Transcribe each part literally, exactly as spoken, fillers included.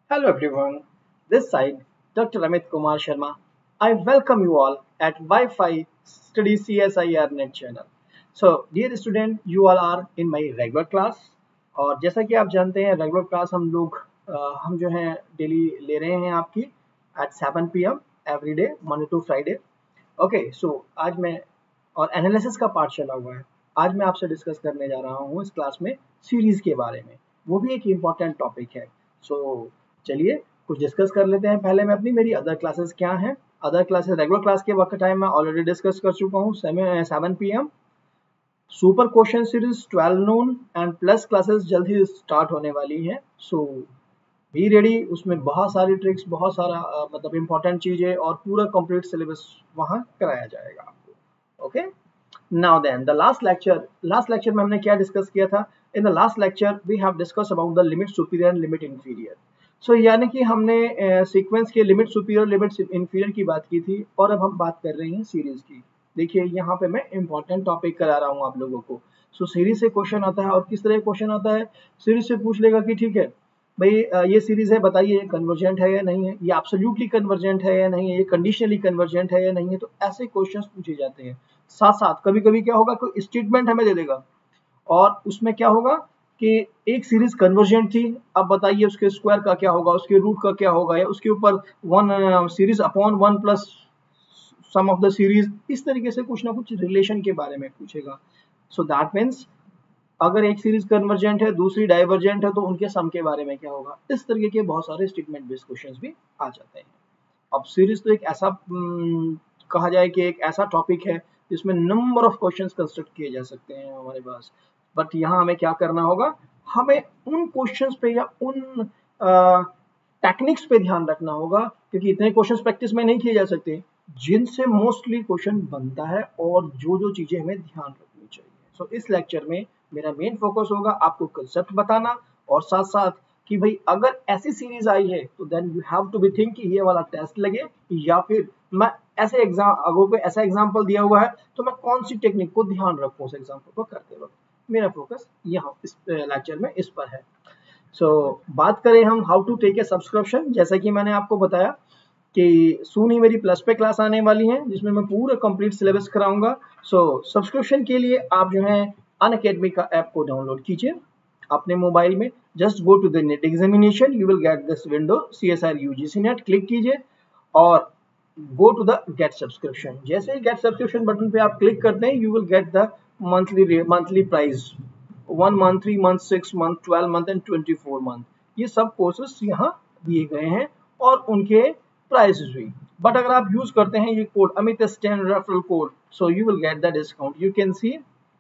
Hello everyone, this side Doctor Amit Kumar Sharma. I welcome you all at Wi-Fi Study C S I R Net channel. So dear student, you all are in my regular class और जैसा कि आप जानते हैं regular class हम लोग अ, हम जो है डेली ले रहे हैं आपकी eight seven P M every day Monday to Friday. Okay so आज मैं और एनालिसिस का पार्ट चला हुआ है. आज मैं आपसे डिस्कस करने जा रहा हूँ इस क्लास में सीरीज के बारे में. वो भी एक इम्पॉर्टेंट टॉपिक है. सो so, चलिए कुछ डिस्कस कर लेते हैं. पहले मैं अपनी मेरी अदर क्लासेस क्या हैं. अदर क्लासेस रेगुलर क्लास के वक्त टाइम मैं ऑलरेडी डिस्कस कर चुका हूँ seven P M. Super question series twelve noon and plus classes जल्द ही स्टार्ट होने वाली हैं. So be ready. उसमें बहुत सारी ट्रिक्स, बहुत सारा uh, मतलब इम्पोर्टेंट चीजें और पूरा कंप्लीट सिलेबस वहाँ कराया जाएगा आपको. Okay now then the last lecture last lecture में हमने क्या डिस्कस किया था. In the last lecture we have discuss about the limit superior and limit inferior. So so, यानी कि हमने सीक्वेंस uh, के लिमिट सुपीरियर लिमिट इंफीरियर की बात की थी और अब हम बात कर रहे हैं सीरीज की. देखिए यहाँ पे मैं इंपॉर्टेंट टॉपिक करा रहा हूँ आप लोगों को. सो so, सीरीज से क्वेश्चन आता है और किस तरह क्वेश्चन आता है. सीरीज से पूछ लेगा कि ठीक है भाई uh, ये सीरीज है, बताइए कन्वर्जेंट है या नहीं है, ये एब्सोल्युटली कन्वर्जेंट है या नहीं है, ये कंडीशनली कन्वर्जेंट है या नहीं है. तो ऐसे क्वेश्चंस पूछे जाते हैं. साथ साथ कभी कभी क्या होगा, कोई स्टेटमेंट हमें दे देगा और उसमें क्या होगा कि एक सीरीज कन्वर्जेंट थी, अब बताइए उसके स्क्वायर का क्या होगा, उसके रूट का क्या होगा, या उसके ऊपर one series upon one plus sum of the series. इस तरीके से कुछ ना कुछ रिलेशन के बारे में पूछेगा. सो दैट मीन्स अगर एक सीरीज कन्वर्जेंट है, दूसरी डाइवर्जेंट है, तो उनके सम के बारे में क्या होगा. इस तरीके के बहुत सारे स्टेटमेंट बेस्ड क्वेश्चंस भी आ जाते हैं. अब सीरीज तो एक ऐसा कहा जाए कि एक ऐसा टॉपिक है जिसमें नंबर ऑफ क्वेश्चंस कंस्ट्रक्ट किए जा सकते हैं हमारे पास. बट यहाँ हमें क्या करना होगा, हमें उन क्वेश्चंस पे या उन टेक्निक्स पे ध्यान रखना होगा, क्योंकि इतने क्वेश्चंस प्रैक्टिस में नहीं किए जा सकते जिनसे मोस्टली क्वेश्चन बनता है और जो जो चीजें हमें ध्यान रखनी चाहिए. सो so, इस लेक्चर में मेरा मेन फोकस होगा आपको कंसेप्ट बताना और साथ साथ कि भाई अगर ऐसी सीरीज आई है तो then you have to be think कि ये वाला टेस्ट लगे, या फिर मैं ऐसे एग्जाम अगर कोई ऐसा एग्जांपल दिया हुआ है तो मैं कौन सी टेक्निक को ध्यान रखूं उस एग्जांपल को करते वक्त. मेरा फोकस यहाँ इस लेक्चर में इस पर है. सो so, बात करें हम how to take a subscription. जैसा कि मैंने आपको बताया कि सून ही मेरी प्लस पे क्लास आने वाली है जिसमें मैं पूरा कंप्लीट सिलेबस कराऊंगा. सो so, सब्सक्रिप्शन के लिए आप जो है अनअकैडमी का ऐप को डाउनलोड कीजिए अपने मोबाइल में. Just go to the NET examination, you will get this window C S R U G C NET. Click कीजिए और go to the get subscription. जैसे ही गेट सब्सक्रिप्शन बटन पे आप क्लिक करते हैं, you will get the monthly monthly price one month, three month, six month, twelve month and twenty four month. ये सब कोर्सेस यहाँ दिए गए हैं और उनके प्राइसेस भी. बट अगर आप यूज करते हैं ये code Amit ten referral code, so you will get the discount. You can see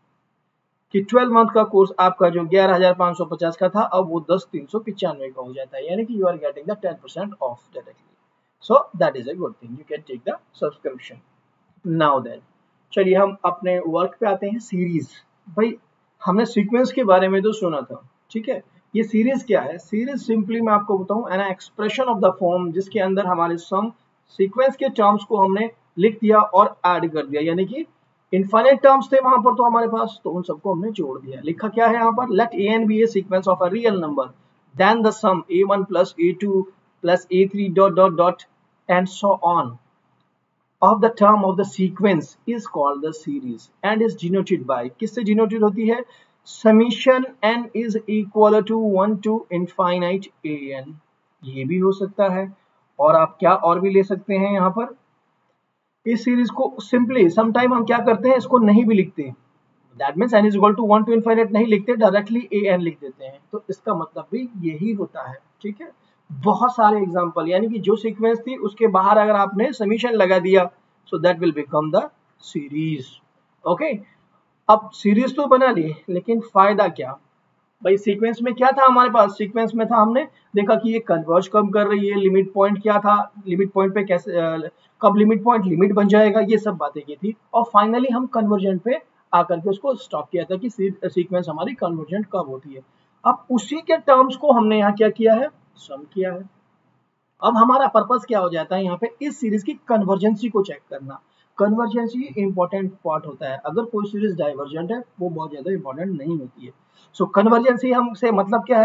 कि ट्वेल्व मंथ का कोर्स आपका जो ग्यारह हजार पाँच सौ पचास का था अब वो दस तीन सौ पिचानवे का हो जाता है, यानी कि you are getting the ten percent off directly. So that is a good thing. You can take the subscription. Now then चलिए हम अपने वर्क पे आते हैं. सीरीज. भाई हमने सीक्वेंस के बारे में तो सुना था, ठीक है. ये सीरीज क्या है. सीरीज सिंपली मैं आपको बताऊं an expression of the form जिसके अंदर हमारे सम सीक्वेंस के टर्म्स को हमने लिख दिया और ऐड कर दिया, यानी कि इनफाइनाइट टर्म्स थे वहां पर तो हमारे पास, तो उन सबको हमने जोड़ दिया. लिखा क्या है यहाँ पर, let a n be a sequence of a real number then the sum a one plus a two plus a three dot dot dot and so on of the term of the sequence is called the series and is denoted by, किससे denoted होती है, summation n is equal to one to infinite an. ये भी हो सकता है और आप क्या और भी ले सकते हैं यहाँ पर. इस सीरीज को सिंपली समटाइम हम क्या करते हैं, इसको नहीं भी लिखते, that means n is equal to one to infinite नहीं लिखते, डायरेक्टली an लिख देते हैं. तो इसका मतलब भी यही होता है, ठीक है. बहुत सारे एग्जांपल, यानी कि जो सीक्वेंस थी उसके बाहर अगर आपने समीशन लगा दिया so that will become the series. Okay अब सीरीज तो बना ली, लेकिन फायदा क्या भाई. सीक्वेंस में क्या था हमारे पास, सीक्वेंस में था हमने देखा कि ये कन्वर्ज कब कर रही है, लिमिट पॉइंट क्या था, लिमिट पॉइंट पे कैसे कब लिमिट पॉइंट लिमिट बन जाएगा, ये सब बातें की थी. और फाइनली हम कन्वर्जेंट पे आकर के उसको स्टॉप किया था कि सीक्वेंस हमारी कन्वर्जेंट कब होती है. अब उसी के टर्म्स को हमने यहाँ क्या किया है, सम किया है. अब हमारा पर्पस क्या हो जाता है यहाँ पे, इस सीरीज की कन्वर्जेंसी को चेक करना. कन्वर्जेंसी इंपॉर्टेंट पार्ट होता है. अगर कोई सीरीज डाइवर्जेंट है वो बहुत ज्यादा इंपॉर्टेंट नहीं होती है. सो कन्वर्जेंसी हमसे मतलब क्या है,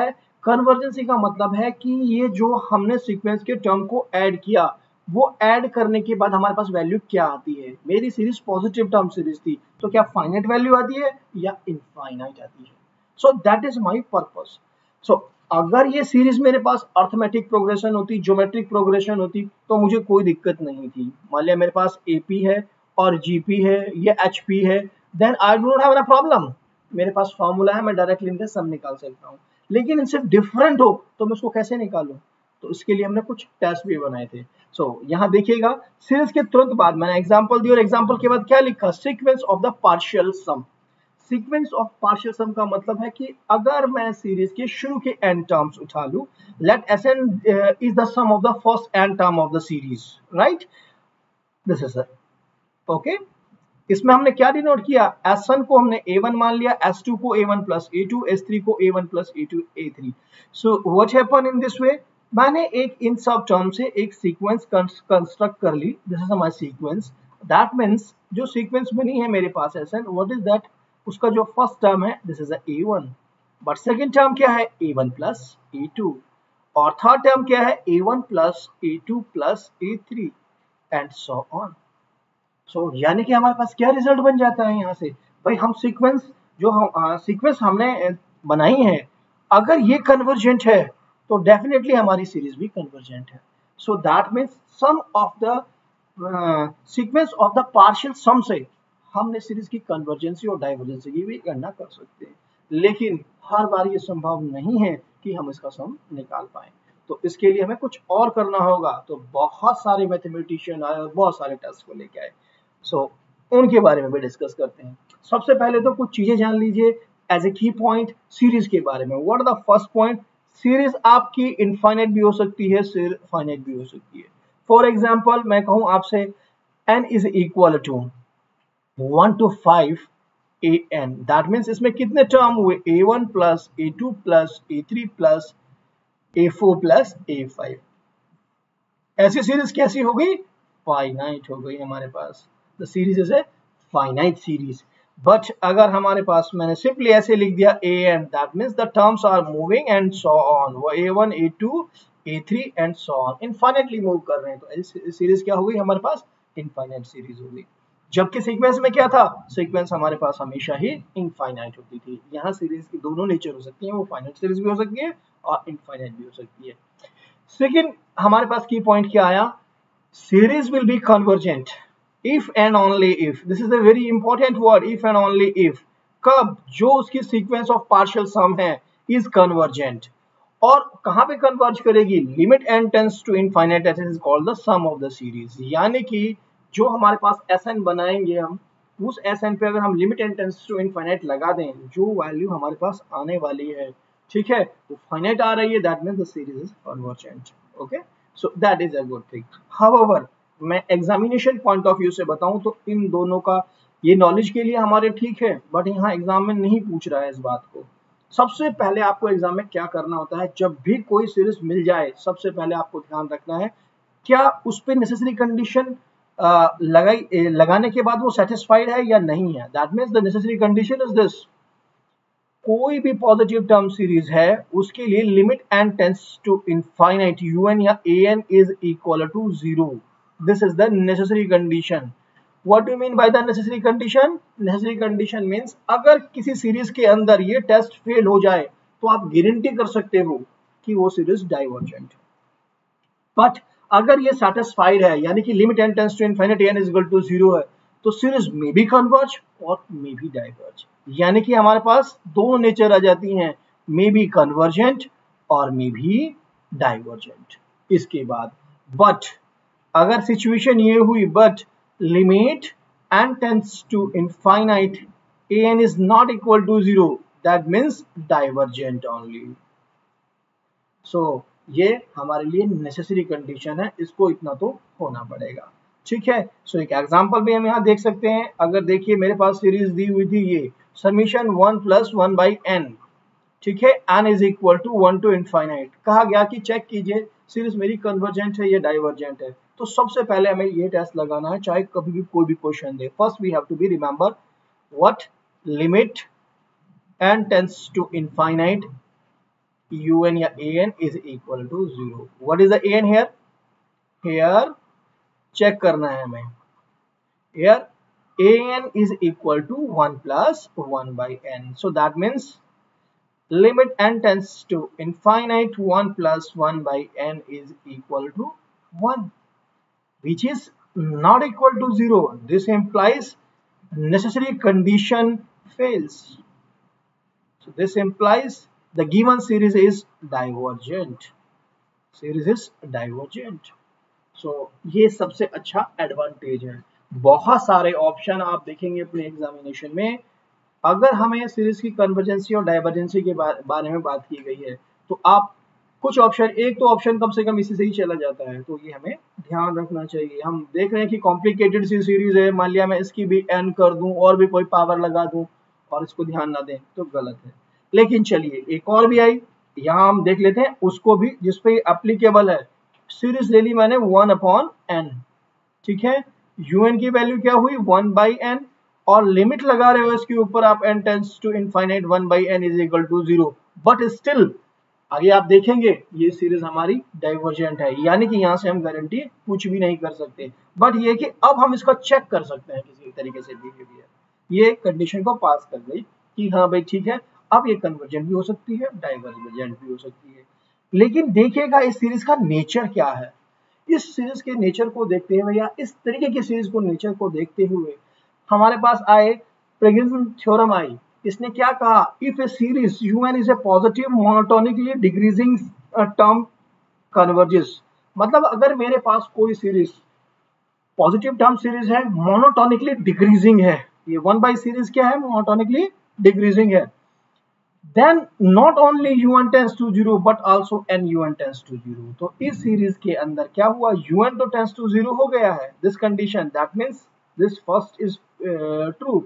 कन्वर्जेंसी का मतलब है कि ये जो हमने सीक्वेंस के टर्म को ऐड किया, वो ऐड करने के बाद हमारे पास वैल्यू क्या आती है। मेरी सीरीज पॉजिटिव टर्म सीरीज थी, तो क्या फाइनाइट वैल्यू आती है या इनफाइनाइट आती है। So that is my purpose. So अगर ये सीरीज मेरे पास अर्थमेटिक प्रोग्रेशन होती, ज्योमेट्रिक प्रोग्रेशन होती, तो मुझे कोई दिक्कत नहीं थी। मान लिया मेरे पास एपी है और जीपी है, ये एचपी है, then I do not have any problem. मेरे पास फॉर्मूला है, मैं डायरेक्टली इनका सम निकाल सकता हूँ। लेकिन इनसे डिफरेंट हो तो मैं उसको कैसे निकालूं, तो इसके लिए हमने कुछ टेस्ट भी बनाए थे। सो so, यहाँ देखिएगा, सीरीज के तुरंत बाद मैंने एग्जांपल दी और एग्जांपल के बाद क्या लिखा, sequence of the partial sum. Sequence of partial sum का मतलब है कि अगर मैं सीरीज के शुरू के n टर्म्स उठा लूं, let S n is the sum of the first n term of the series, right, this is it, okay. इसमें हमने क्या डिनोट किया, एस वन को हमने ए वन मान लिया, एस टू को a one plus a two, S three को a one plus a two a three. So what happen in this way, मैंने एक इन सब टर्म से एक सीक्वेंस कंस्ट्रक्ट कर ली, this is my sequence. That means जो सीक्वेंस बनी है मेरे पास S n, what is that, उसका जो फर्स्ट टर्म है this is a a one, but second term क्या है a one plus a two, और थर्ड टर्म क्या है a one plus a two plus a three and so on. So so, यानी कि हमारे पास क्या रिजल्ट बन जाता है यहाँ से, भाई हम सीक्वेंस जो हम सीक्वेंस हमने बनाई है, अगर ये कन्वर्जेंट है तो डेफिनेटली हमारी सीरीज भी कन्वर्जेंट है। So that means sum of the sequence of the partial sum से हमने सीरीज की कन्वर्जेंसी और डाइवर्जेंसी की भी गणना कर सकते हैं, लेकिन हर बार ये संभव नहीं है कि हम इसका सम निकाल पाए। तो इसके लिए हमें कुछ और करना होगा। तो बहुत सारे मैथमेटिशियन आए और बहुत सारे टेस्ट को लेके आए, सो so, उनके बारे में भी डिस्कस करते हैं। सबसे पहले तो कुछ चीजें जान लीजिए एज ए की पॉइंट सीरीज के बारे में। What the first point, series आपकी इनफाइनाइट भी हो सकती है, फाइनाइट भी हो सकती है। फॉर एग्जांपल मैं कहूं आपसे n is equal to one two five a n, that means इसमें कितने टर्म हुए, a one plus a two plus a three plus a four plus a five. ऐसी सीरीज कैसी हो गई, फाइनाइट हो गई हमारे पास। The series is a finite series. But अगर हमारे पास मैंने सिंपली ऐसे लिख दिया a n, that means the terms are moving and so on, वो ए one a two a three and so on infinitely move कर रहे हैं, तो ऐसी सीरीज क्या हो गई हमारे पास, इनफाइनाइट सीरीज हो गई। जबकि सीक्वेंस में क्या था, सीक्वेंस हमारे पास हमेशा ही इनफाइनाइट होती थी। यहाँ सीरीज की दोनों नेचर हो सकती है, वो फाइनाइट सीरीज भी हो सकती है और इनफाइनाइट भी हो सकती है। सेकेंड हमारे पास की पॉइंट क्या आया, series will be convergent if and only if, this is a very important word, if and only if, कब, जो उसकी sequence of partial sum है is convergent, और कहाँ पे converge करेगी, limit n tends to infinite, that is called the sum of the series। यानी कि जो हमारे पास Sn बनाएंगे हम, उस Sn पे अगर हम limit n tends to infinite लगा दें, जो वैल्यू हमारे पास आने वाली है, ठीक है, वो फाइनाइट आ रही है, that means the series is convergent, okay, so that is a good thing। however मैं एग्जामिनेशन पॉइंट ऑफ व्यू से बताऊं तो इन दोनों का ये नॉलेज के लिए हमारे ठीक है, बट यहाँ एग्जाम में नहीं पूछ रहा है इस बात को। सबसे पहले आपको एग्जाम में क्या करना होता है, जब भी कोई सीरीज मिल जाए सबसे पहले आपको ध्यान रखना है क्या उस पर नेसेसरी कंडीशन लगाई लगाने के बाद वो सेटिस्फाइड है या नहीं है। That means the necessary condition is this, कोई भी पॉजिटिव टर्म सीरीज है उसके लिए limit n tends to infinite un या an is equal to zero, this is the necessary condition. What do mean by the necessary condition, necessary condition means अगर किसी series के अंदर ये टेस्ट फेल हो जाए तो आप गारंटी कर सकते हो कि वो सीरीज डाइवर्जेंट। बट अगर ये सेटिस्फाइड है, यानी कि limit n tends to infinite n is equal to zero है, तो सीरीज मे बी कन्वर्ज और मे बी डाइवर्ज, यानी कि हमारे पास दोनों नेचर आ जाती हैं, मे बी कन्वर्जेंट और मे बी डाइवर्जेंट। इसके बाद बट अगर सिचुएशन ये हुई, but limit n tends to infinite an is not equal to zero, that means divergent only. So ये हमारे लिए नेसेसरी कंडीशन है, इसको इतना तो होना पड़ेगा, ठीक है। सो so, एक एग्जांपल भी हम यहाँ देख सकते हैं। अगर देखिए मेरे पास सीरीज दी हुई थी ये summation one plus one by n, ठीक है, n is equal to one to infinite. कहा गया कि चेक कीजिए सीरीज मेरी कन्वर्जेंट है या डाइवर्जेंट है। तो सबसे पहले हमें ये टेस्ट लगाना है, चाहे कभी भी कोई भी क्वेश्चन दे। First we have to be remember what limit n tends to infinite un या an is equal to zero. What is the an here? Here check करना है हमें. Here an is equal to one plus one by n. So that means limit n tends to infinite, one plus one by n is equal to one, which is not equal to zero. This implies necessary condition fails. So this implies the given series is divergent. Series is divergent. So ये सबसे अच्छा advantage है. बहुत सारे option आप देखेंगे अपने examination में. अगर हमें सीरीज की कन्वर्जेंसी और डाइवर्जेंसी के बारे में बात की गई है तो आप कुछ ऑप्शन, एक तो ऑप्शन कम से कम इसी से ही चला जाता है, तो ये हमें ध्यान रखना चाहिए. हम देख रहे हैं कि कॉम्प्लिकेटेड सी सीरीज है, मान लिया मैं इसकी भी एन कर दूं और भी कोई पावर लगा दूं और इसको ध्यान ना दें तो गलत है. लेकिन चलिए एक और भी आई, यहाँ हम देख लेते हैं उसको भी जिसपे एप्लीकेबल है. सीरीज ले ली मैंने वन अपॉन एन, ठीक है. un की वैल्यू क्या हुई वन बाई एन और लिमिट लगा रहे हो इसके ऊपर आप n tends to infinite one by n is equal to zero. But still आगे आप देखेंगे ये सीरीज हमारी डाइवर्जेंट है, यानी कि यहाँ से हम गारंटी कुछ भी नहीं कर सकते. बट ये कि अब हम इसका चेक कर सकते हैं किसी तरीके से बिहेवियर. ये कंडीशन को पास कर गई कि हाँ भाई ठीक है, अब ये कन्वर्जेंट भी हो सकती है, डाइवर्जेंट भी हो सकती है. लेकिन देखिएगा इस सीरीज का नेचर क्या है. इस सीरीज के नेचर को देखते हुए या इस तरीके की सीरीज को नेचर को देखते हुए हमारे पास आए प्रेग्रेशन थ्योरम आई. इसने क्या कहा, if a series un is a positive monotonically decreasing term converges. मतलब अगर मेरे पास कोई सीरीज पॉजिटिव टर्म सीरीज है, मोनोटोनिकली डिक्रीजिंग है, ये वन बाई सीरीज क्या है, मोनोटोनिकली डिक्रीजिंग है, then not only un tends to zero but also nun tends to zero. तो इस सीरीज के अंदर क्या हुआ, un तो tends to zero हो गया है. this condition, that means this first is uh, true.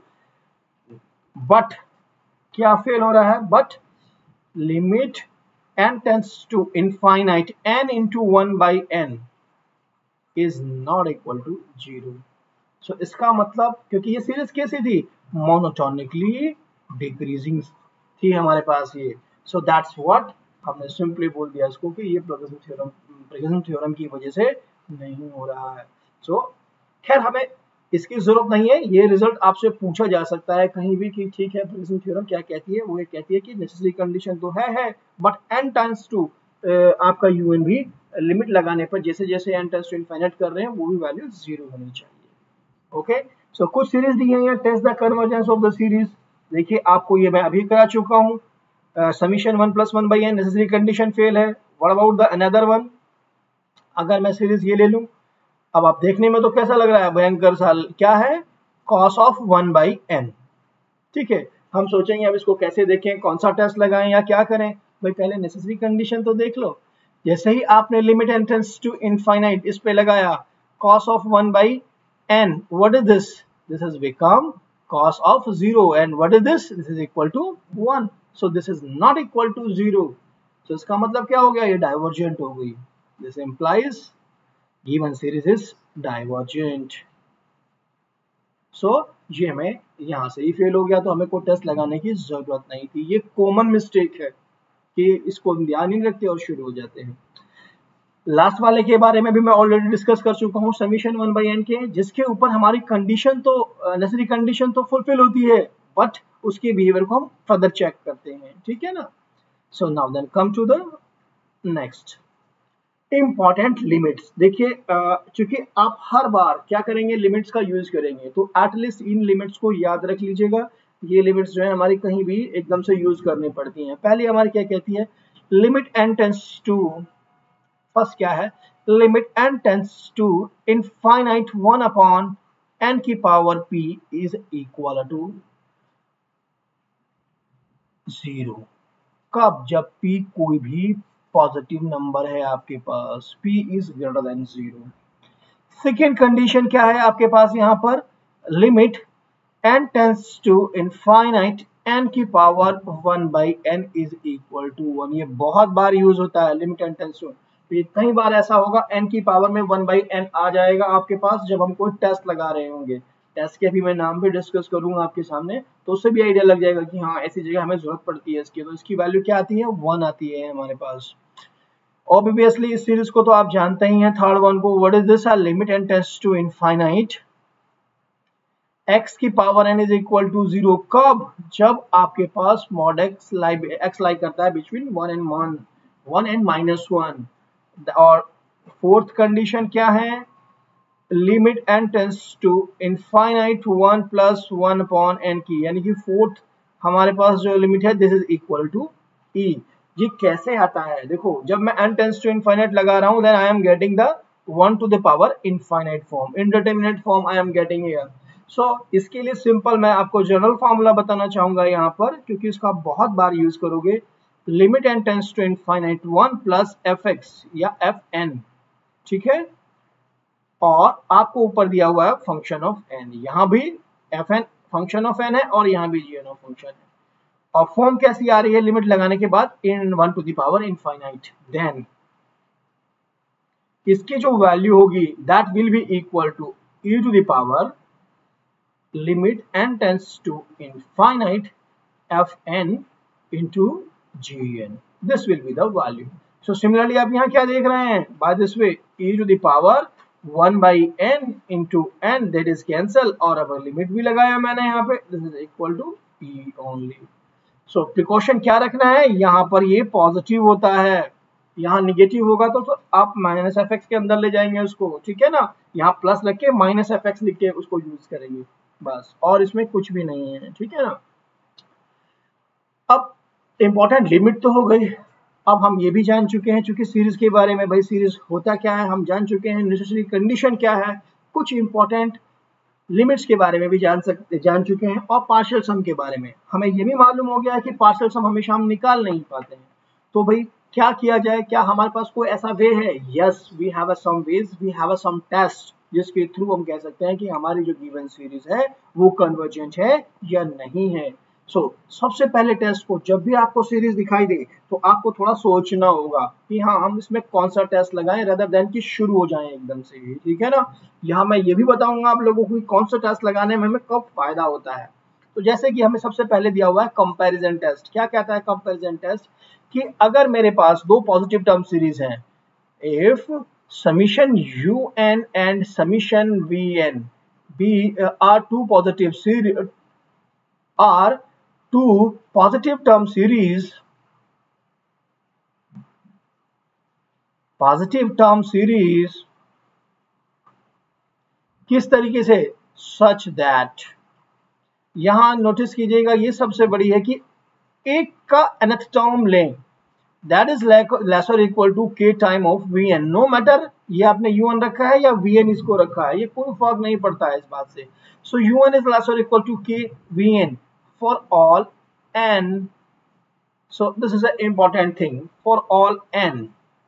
but क्या फेल हो रहा है, but limit n tends to infinite n into one by n is not equal to zero. so इसका मतलब क्योंकि ये सीरीज कैसी थी, मोनोटोनिकली डिक्रीजिंग थी हमारे पास ये. सो दैट्स व्हाट हमने सिंपली बोल दिया इसको कि ये प्रेग्रेशन थ्योरम प्रेग्रेशन थ्योरम की वजह से नहीं हो रहा है. सो so, खैर हमें इसकी जरूरत नहीं है. ये रिजल्ट आपसे पूछा जा सकता है कहीं भी कि ठीक है प्रेग्रेशन थ्योरम क्या कहती है. वो ये कहती है कि नेसेसरी कंडीशन तो है है बट n टाइम्स टू आपका un भी लिमिट लगाने पर जैसे जैसे n टाइम्स टू इनफाइनाइट कर रहे हैं वो भी वैल्यू जीरो होनी चाहिए. ओके, सो कुछ सीरीज दी है, test the convergence of the series. देखिए आपको ये मैं अभी करा चुका हूँ. Summation one plus one by n necessary condition fail है. What about the another one, अगर मैं सीरीज ये ले लूं, अब आप देखने में तो कैसा लग रहा है, भयंकर साल क्या है, cos of one by n. ठीक है, हम सोचेंगे अब इसको कैसे देखें, कौन सा टेस्ट लगाएं या क्या करें. भाई पहले नेसेसरी कंडीशन तो देख लो. जैसे ही आपने limit n tends to infinite इस पे लगाया, cos of one by n, what is this, this has become cos of zero, and what is this, this is equal to one. so this is not equal to zero. so इसका मतलब क्या हो गया, ये divergent हो गई. this implies given series is divergent. so ये हमें यहाँ से ही फेल हो गया, तो हमें कोई टेस्ट लगाने की जरूरत नहीं थी. ये कॉमन मिस्टेक है कि इसको ध्यान नहीं रखते और शुरू हो जाते हैं. लास्ट वाले के बारे में भी मैं ऑलरेडी डिस्कस कर चुका हूँ, समीशन वन बाई एन के, जिसके ऊपर हमारी कंडीशन तो नेसेसरी कंडीशन तो फुलफिल होती है बट उसके बिहेवियर को हम फर्दर चेक करते हैं. ठीक है ना. So now then come to the next important limits. देखिए चूंकि आप हर बार क्या करेंगे, लिमिट्स का यूज करेंगे, तो एटलीस्ट इन लिमिट्स को याद रख लीजिएगा. ये लिमिट्स जो है हमारी कहीं भी एकदम से यूज करनी पड़ती हैं. पहली हमारी क्या कहती है, limit n tends to, first क्या है, limit n tends to infinite one upon n की power p is equal to zero. कब, जब p कोई भी पॉजिटिव नंबर है आपके पास, p is greater than zero. Second condition क्या है आपके पास यहाँ पर, limit n tends to infinite n की power one by n is equal to one. ये बहुत बार यूज होता है, लिमिट n टेंड्स टू. कई बार ऐसा होगा n की पावर में वन बाई n आ जाएगा आपके पास जब हम कोई टेस्ट लगा रहे होंगे. टेस्ट के भी मैं नाम भी डिस्कस करूंगा आपके सामने, तो उससे भी आइडिया लग जाएगा कि हाँ ऐसी जगह हमें जरूरत पड़ती है इसकी। तो इसकी वैल्यू क्या आती है, वन आती है हमारे पास। ऑब्वियसली इस सीरीज को तो आप जानते ही हैं, थर्ड वन को, what is this, a limit and tends to infinite x की power n is equal to zero. कब, जब आपके पास mod x lie x lie करता है between one and one, one and minus one. और fourth condition क्या है, limit n tends to infinite one plus one upon n की, यानी कि फोर्थ हमारे पास जो लिमिट है this is equal to e। ये कैसे आता है, देखो जब मैं n टेंड्स टू इनफाइनाइट लगा रहा हूं then I am getting the one to the power infinite form, indeterminate form I am getting here. So so, इसके लिए सिंपल मैं आपको जनरल फार्मूला बताना चाहूंगा यहाँ पर, क्योंकि इसका बहुत बार यूज करोगे। Limit n tends to infinite one plus F X या एफ एन, ठीक है, और आपको ऊपर दिया हुआ है फंक्शन ऑफ n, यहाँ भी F N function of n है और यहाँ भी जी एन ऑफ फंक्शन है। और फॉर्म कैसी आ रही है लिमिट लगाने के बाद, in one to the power infinite, then इसकी जो वैल्यू होगी that will be equal to e to the power limit n tends to infinite fn into gn. This will be the value. So similarly आप यहाँ क्या देख रहे हैं, by this way e to the power one by n into n, that is cancel, और अब limit भी लगाया मैंने यहाँ पे, this is equal to e only. So precaution क्या रखना है, यहाँ पर ये पॉजिटिव होता है, यहाँ निगेटिव होगा तो, तो आप माइनस एफ एक्स के अंदर ले जाएंगे उसको, ठीक है ना, यहाँ प्लस लिख के माइनस एफ एक्स लिख के उसको यूज करेंगे बस, और इसमें कुछ भी नहीं है, ठीक है ना। अब इंपॉर्टेंट लिमिट तो हो गई, अब हम ये भी जान चुके हैं चूंकि सीरीज के बारे में, भाई सीरीज होता क्या है हम जान चुके हैं, नेसेसरी कंडीशन क्या है, कुछ इंपॉर्टेंट लिमिट्स के बारे में भी जान सकते जान चुके हैं, और पार्शियल सम के बारे में हमें ये भी मालूम हो गया है कि पार्शियल सम हमेशा हम निकाल नहीं पाते हैं। तो भाई क्या किया जाए, क्या हमारे पास कोई ऐसा वे है, yes we have a some ways, we have a some test जिसके थ्रू हम कह सकते हैं कि हमारी जो गिवन सीरीज है वो कन्वर्जेंट है या नहीं है। सो so, सबसे पहले टेस्ट को, जब भी आपको सीरीज दिखाई दे तो आपको थोड़ा सोचना होगा कि हाँ हम इसमें कौन सा टेस्ट लगाएं, रेदर देन कि शुरू हो जाएं एकदम से ही, ठीक है ना। यहाँ मैं ये भी बताऊंगा आप लोगों को कौन सा टेस्ट लगाने में हमें कब फायदा होता है। तो जैसे कि हमें सबसे पहले दिया हुआ है कंपैरिजन टेस्ट। क्या कहता है कंपैरिजन टेस्ट, कि अगर मेरे पास दो पॉजिटिव टर्म सीरीज हैं, if summation un and summation vn be uh, are two positive series are two positive term series positive term series किस तरीके से, such that, यहां नोटिस कीजिएगा ये सबसे बड़ी है कि एक का nth टर्म लें that is lesser equal to k time of vn, no matter ये आपने un रखा है या vn इसको रखा है, ये कोई फर्क नहीं पड़ता है इस बात से। so un is lesser equal to k vn for all n, so this is an important thing, for all n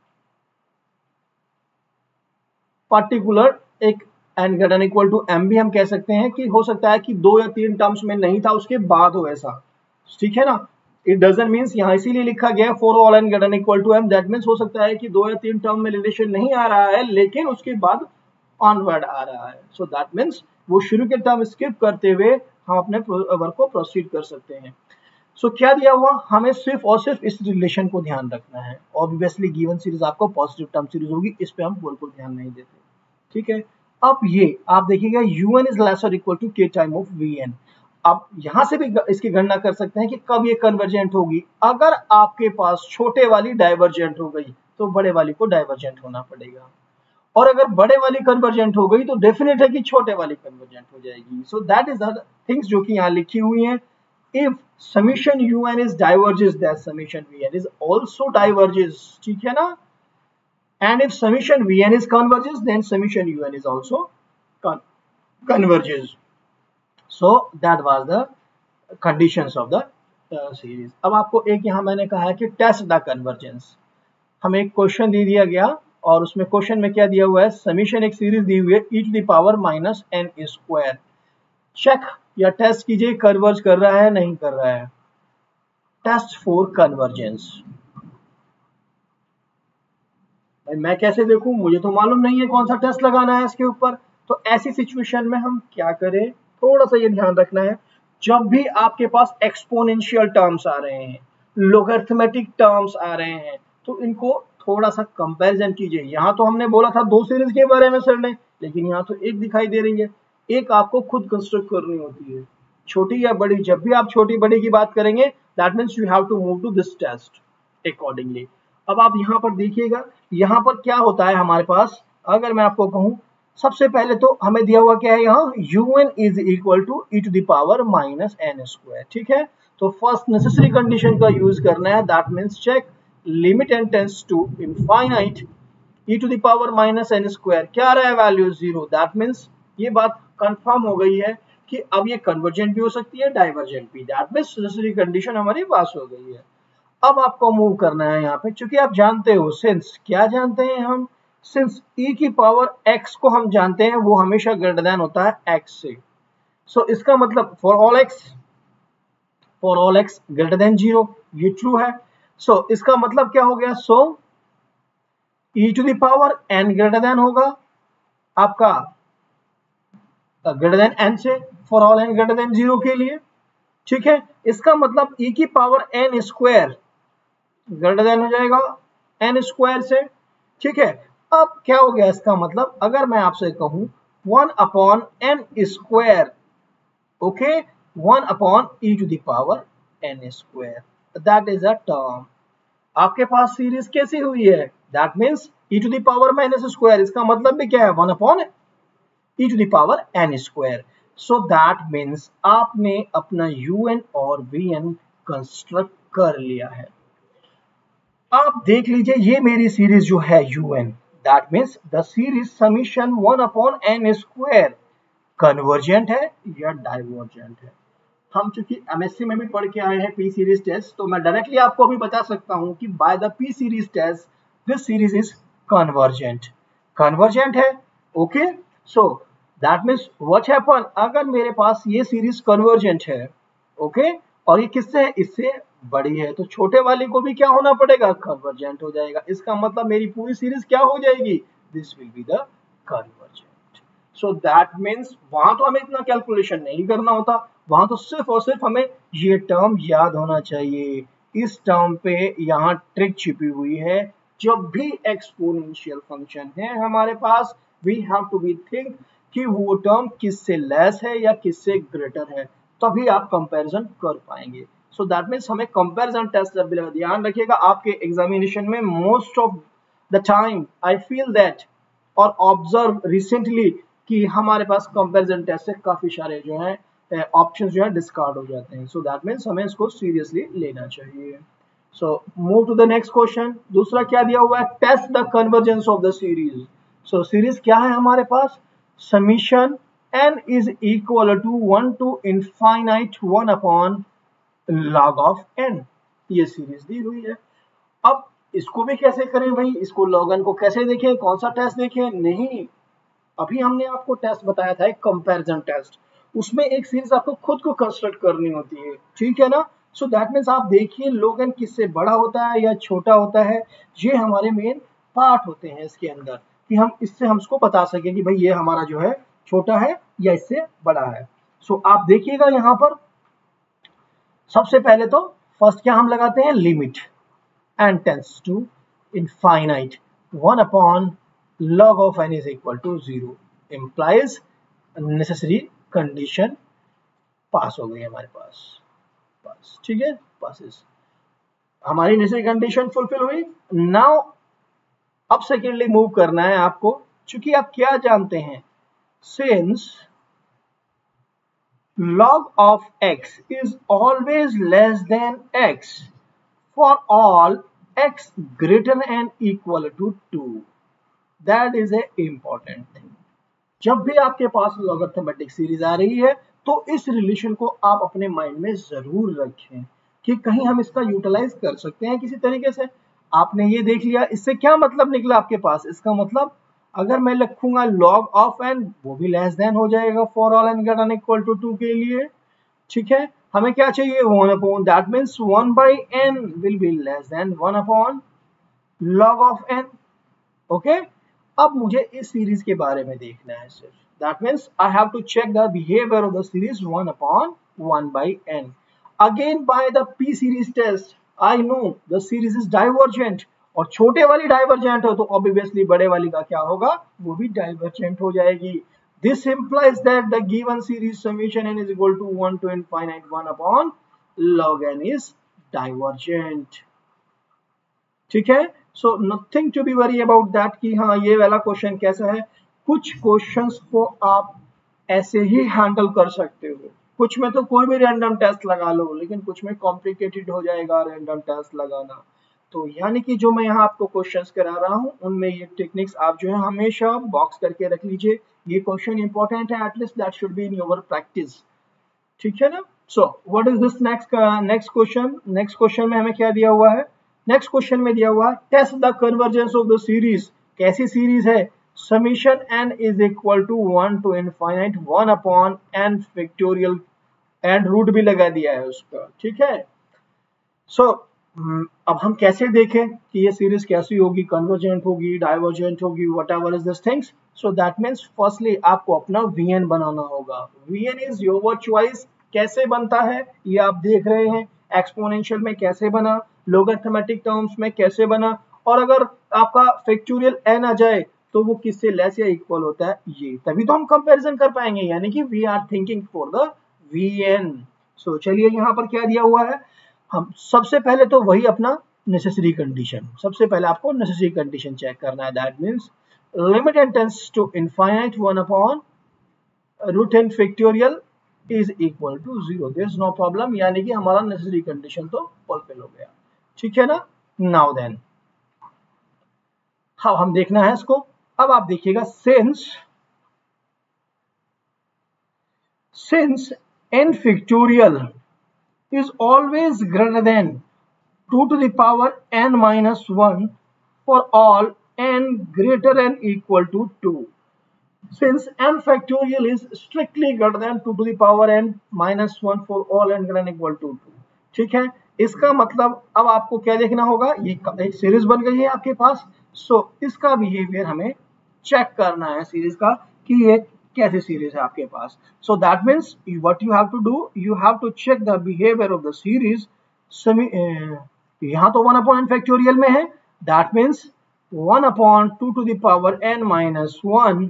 particular एक n greater than equal to m भी हम कह सकते हैं कि हो सकता है कि दो या तीन टर्म्स में नहीं था उसके बाद हो ऐसा, ठीक है ना। इट डजंट मीन्स यहाँ इसीलिए लिखा गया for all n greater than equal to m, that means हो सकता है कि दो या तीन टर्म में रिलेशन नहीं आ रहा है लेकिन उसके बाद ऑनवर्ड आ रहा है। सो दैट मीन्स वो शुरू के टर्म स्किप करते हुए हम अपने वर्क को प्रोसीड कर सकते हैं। सो so, क्या दिया हुआ, हमें सिर्फ और सिर्फ इस रिलेशन को ध्यान रखना है। ऑब्वियसली गिवन सीरीज आपको पॉजिटिव टर्म सीरीज होगी, इस पे हम बिल्कुल ध्यान नहीं देते, ठीक है। अब ये आप देखिएगा un is lesser equal to k time of vn। अब यहां से भी इसकी गणना कर सकते हैं कि कब ये कन्वर्जेंट होगी। अगर आपके पास छोटे वाली डाइवर्जेंट हो गई तो बड़े वाली को डाइवर्जेंट होना पड़ेगा, और अगर बड़े वाली कन्वर्जेंट हो गई तो डेफिनेट है कि छोटे वाली कन्वर्जेंट हो जाएगी। So that is the things जो कि यहाँ लिखी हुई हैं। If summation un is diverges, that summation vn is also diverges, ठीक है ना। and if summation vn is converges, then summation un is also con converges. So that was the conditions of the uh, series. अब आपको एक यहाँ मैंने कहा है कि टेस्ट द कन्वर्जेंस। हमें एक क्वेश्चन दे दिया गया और उसमें क्वेश्चन में क्या दिया हुआ है, समीशन एक सीरीज दी हुई है e to the power minus n square. Check या टेस्ट कीजिए कन्वर्ज कर रहा है नहीं कर रहा है। टेस्ट फॉर कन्वर्जेंस, मैं कैसे देखूं, मुझे तो मालूम नहीं है कौन सा टेस्ट लगाना है इसके ऊपर। तो ऐसी सिचुएशन में हम क्या करें, थोड़ा सा ये ध्यान रखना है, जब भी आपके पास एक्सपोनेंशियल टर्म्स आ रहे हैं, लोगैरिथमेटिक टर्म्स आ रहे हैं, तो इनको थोड़ा सा कंपैरिजन कीजिए। यहाँ तो हमने बोला था दो सीरीज के बारे में सर ने, लेकिन यहाँ तो एक दिखाई दे रही है, एक आपको खुद कंस्ट्रक्ट करनी होती है, छोटी या बड़ी। जब भी आप छोटी बड़ी की बात करेंगे, that means you have to move to this test accordingly. अब आप यहाँ पर देखिएगा, यहाँ पर क्या होता है हमारे पास, अगर मैं आपको कहूँ, सबसे पहले तो हमें दिया हुआ क्या है यहाँ, un is equal to e to the power minus n square, ठीक है। तो फर्स्ट नेसेसरी कंडीशन का यूज करना है, that means check limit n tends to infinite e to the power minus n square, क्या आ रहा है वैल्यू जीरो। दैट मीन्स ये बात कंफर्म हो गई है कि अब ये कन्वर्जेंट भी हो सकती है, डाइवर्जेंट भी। दैट मीन्स नेसेसरी कंडीशन हमारी पास हो गई है। अब आपको मूव करना है यहाँ पे, क्योंकि आप जानते हो, सिंस क्या जानते हैं हम, सिंस e की पावर x को हम जानते हैं वो हमेशा ग्रेटर देन होता है x से। सो so, इसका मतलब for all x, for all x greater than zero, ये ट्रू है। सो so, इसका मतलब क्या हो गया, so e to the power n greater than होगा आपका ग्रेटर देन n से, for all n greater than zero के लिए, ठीक है। इसका मतलब e की power n square greater than हो जाएगा n स्क्वायर से, ठीक है। अब क्या हो गया इसका मतलब, अगर मैं आपसे कहूं one upon n square, okay, one upon e to the power n square, that is a term. आपके पास सीरीज कैसी हुई है, that means e to the power minus square, इसका मतलब भी क्या है, one upon e to the power n square. So that means आपने अपना un और vn कंस्ट्रक्ट कर लिया है। आप देख लीजिए, ये मेरी सीरीज जो है un, that means the series summation one upon n square convergent है या डाइवर्जेंट है। हम चूंकि एमएससी में भी पढ़ के आए हैं पी सीरीज टेस्ट, तो मैं डायरेक्टली आपको अभी बता सकता हूं कि by the p series test this series is convergent, convergent है, okay. So that means what happen, अगर मेरे पास ये सीरीज कन्वर्जेंट है, ओके, और ये किससे है, इससे बड़ी है, तो छोटे वाली को भी क्या होना पड़ेगा, कन्वर्जेंट हो जाएगा। इसका मतलब मेरी पूरी सीरीज क्या हो जाएगी, this will be the convergent. So that means वहां तो हमें इतना कैलकुलेशन नहीं करना होता, वहां तो सिर्फ और सिर्फ हमें ये टर्म याद होना चाहिए। इस टर्म पे यहाँ ट्रिक छिपी हुई है, जब भी एक्सपोनेंशियल फंक्शन है हमारे पास, we have to be think कि वो टर्म किससे लेस है या किससे ग्रेटर है, तभी आप कंपैरिजन कर पाएंगे। सो दैट मीन्स हमें कंपैरिजन टेस्ट जब भी लगा, ध्यान रखिएगा आपके एग्जामिनेशन में most of the time I feel that और ऑब्जर्व रिसेंटली कि हमारे पास कंपैरिजन टेस्ट से काफी सारे जो है ऑप्शंस जो है डिस्कार्ड हो जाते हैं। सो दैट मीन्स हमें इसको सीरियसली लेना चाहिए। So move to the next question. दूसरा क्या दिया हुआ है, test the convergence of the series. So series क्या है हमारे पास, summation n is equal to one to infinite one upon log of n, ये सीरीज दी हुई है। अब इसको भी कैसे करें भाई, इसको log n को कैसे देखें, कौन सा टेस्ट देखें, नहीं, अभी हमने आपको टेस्ट बताया था एक कंपैरिजन टेस्ट, उसमें एक सीरीज आपको खुद को कंस्ट्रक्ट करनी होती है, ठीक है ना। सो दैट मीन्स आप देखिए log n किससे बड़ा होता है या छोटा होता है, ये हमारे मेन पार्ट होते हैं इसके अंदर, कि हम इससे हम उसको बता सकें कि भाई ये हमारा जो है छोटा है या इससे बड़ा है। सो so, आप देखिएगा यहाँ पर सबसे पहले तो फर्स्ट क्या हम लगाते हैं, limit n tends to infinite one upon log of n is equal to zero, implies necessary condition pass हो गई हमारे पास, पास, ठीक है, पासिस, हमारी नेसेसरी कंडीशन फुलफिल हुई। नाउ अब सेकेंडली मूव करना है आपको, चूंकि आप क्या जानते हैं, since log of x is always less than x for all x greater than equal to two, that is a important thing। जब भी आपके पास लॉगरिथमेटिक सीरीज आ रही है तो इस रिलेशन को आप अपने माइंड में जरूर रखें कि कहीं हम इसका यूटिलाइज कर सकते हैं किसी तरीके से। आपने ये देख लिया, इससे क्या मतलब निकला आपके पास, इसका मतलब अगर मैं लिखूंगा log ऑफ n, वो भी लेस देन हो जाएगा for all n greater than equal to two के लिए, ठीक है। हमें क्या चाहिए, one upon, that means one by n will be less than one upon log of n, okay. अब मुझे इस सीरीज के बारे में देखना है सिर्फ, That means I have to check the behavior of the series one upon one by n. Again by the p series test I know the series is divergent, और छोटे वाली डाइवर्जेंट हो तो ऑब्वियसली बड़े वाली का क्या होगा, वो भी डाइवर्जेंट हो जाएगी. This implies that the given series summation n is equal to one to infinite one upon log n is divergent. ठीक है, so nothing to be worry about that कि हाँ ये वाला क्वेश्चन कैसा है. कुछ क्वेश्चंस को आप ऐसे ही हैंडल कर सकते हो, कुछ में तो कोई भी रैंडम टेस्ट लगा लो, लेकिन कुछ में कॉम्प्लिकेटेड हो जाएगा रैंडम टेस्ट लगाना. तो यानी कि जो मैं यहाँ आपको क्वेश्चंस करा रहा हूँ उनमें ये टेक्निक्स आप जो है हमेशा बॉक्स करके रख लीजिए. ये क्वेश्चन इंपॉर्टेंट है, at least that should be in your practice. ठीक है ना. So what is this next next question. Next question में हमें क्या दिया हुआ है, नेक्स्ट क्वेश्चन में दिया हुआ है test the convergence of the series. कैसी सीरीज है, summation n is equal to one to infinite one upon n factorial and root भी लगा दिया है उसका. ठीक है. सो so, अब हम कैसे देखें कि ये सीरीज कैसी होगी, कन्वर्जेंट होगी, डाइवर्जेंट होगी, whatever is this things. So that means firstly आपको अपना वीएन बनाना होगा. V n is your choice. कैसे बनता है ये आप देख रहे हैं, एक्सपोनेंशियल में कैसे बना, लोगरिथमेटिक टर्म्स में कैसे बना, और अगर आपका फैक्टोरियल n आ जाए तो वो किससे लेस या इक्वल होता है, ये तभी तो हम कंपैरिजन कर पाएंगे. यानी कि we are thinking for the v n. सो चलिए यहाँ पर क्या दिया हुआ है, हम सबसे पहले तो वही अपना नेसेसरी कंडीशन, सबसे पहले आपको नेसेसरी कंडीशन चेक करना है. That means limit n tends to infinite one upon root n factorial is equal to zero. There is no problem, यानी कि हमारा नेसेसरी कंडीशन तो फुलफिल हो गया. ठीक है ना. नाउ देन हाँ हम देखना है इसको. अब आप देखिएगा, since since n factorial is always greater than two to the power n minus one for all n greater than equal to two. Since n factorial is strictly greater than two to the power n minus one for all n greater than equal to two. ठीक है. इसका मतलब अब आपको क्या देखना होगा, ये एक सीरीज बन गई है आपके पास. सो so, इसका बिहेवियर हमें चेक करना है सीरीज का कि ये कैसी सीरीज है आपके पास. So that means what you have to do, you have to check the behaviour of the series. यहाँ तो वन अपॉन एन फैक्टोरियल में है, that means one upon two to the power n minus one,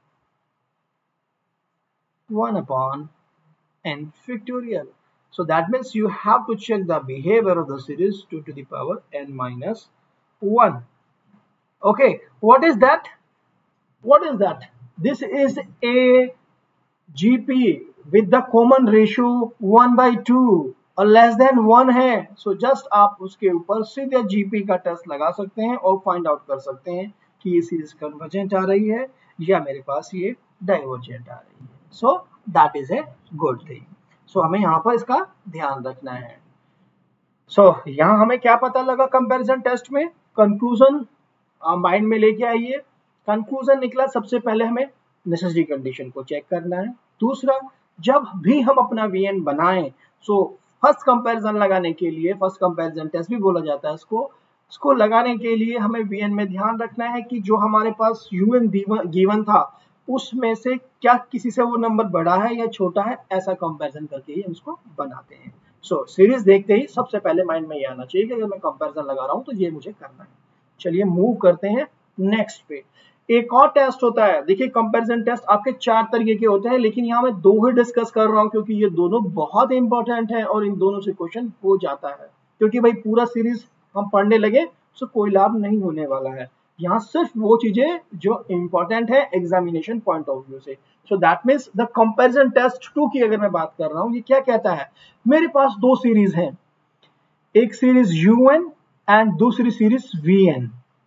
one upon n factorial. So that means you have to check the behavior of the series two to the power n minus one. Okay, what is that? What is that? This is a G P with the common ratio one by two और less than one है. So just आप उसके ऊपर सीधे G P का test लगा सकते हैं और फाइंड आउट कर सकते हैं कि ये सीरीज कन्वर्जेंट आ रही है या मेरे पास ये डाइवर्जेंट आ रही है. So that is a good thing. So so, हमें यहाँ पर इसका ध्यान रखना है. सो so, यहाँ हमें क्या पता लगा कंपैरिजन टेस्ट में, कंक्लूजन माइंड में लेके आइए. कंक्लूजन निकला, सबसे पहले हमें नेसेसरी कंडीशन को चेक करना है. दूसरा, जब भी हम अपना वीएन बनाएं, सो फर्स्ट कंपैरिजन लगाने के लिए, फर्स्ट कंपैरिजन टेस्ट भी बोला जाता है इसको, इसको लगाने के लिए हमें वीएन में ध्यान रखना है कि जो हमारे पास यूएन गिवन था उसमें से क्या किसी से वो नंबर बड़ा है या छोटा है, ऐसा कंपैरिजन करके ही हम इसको बनाते हैं. सो so, सीरीज देखते ही सबसे पहले माइंड में ये आना चाहिए कि अगर मैं कंपैरिजन लगा रहा हूं तो ये मुझे करना है. चलिए मूव करते हैं नेक्स्ट पे. एक और टेस्ट होता है. देखिए कंपैरिजन टेस्ट आपके चार तरीके के होते हैं, लेकिन यहाँ मैं दो ही डिस्कस कर रहा हूँ क्योंकि ये दोनों बहुत इंपॉर्टेंट है और इन दोनों से क्वेश्चन हो जाता है. क्योंकि भाई पूरा सीरीज हम पढ़ने लगे तो कोई लाभ नहीं होने वाला है. यहाँ सिर्फ वो चीजें जो इंपॉर्टेंट है एग्जामिनेशन पॉइंट ऑफ व्यू से. So that means the comparison test two की अगर मैं बात कर रहा हूँ, ये क्या कहता है, मेरे पास दो सीरीज हैं, एक सीरीज यूएन एंड दूसरी सीरीज वीएन,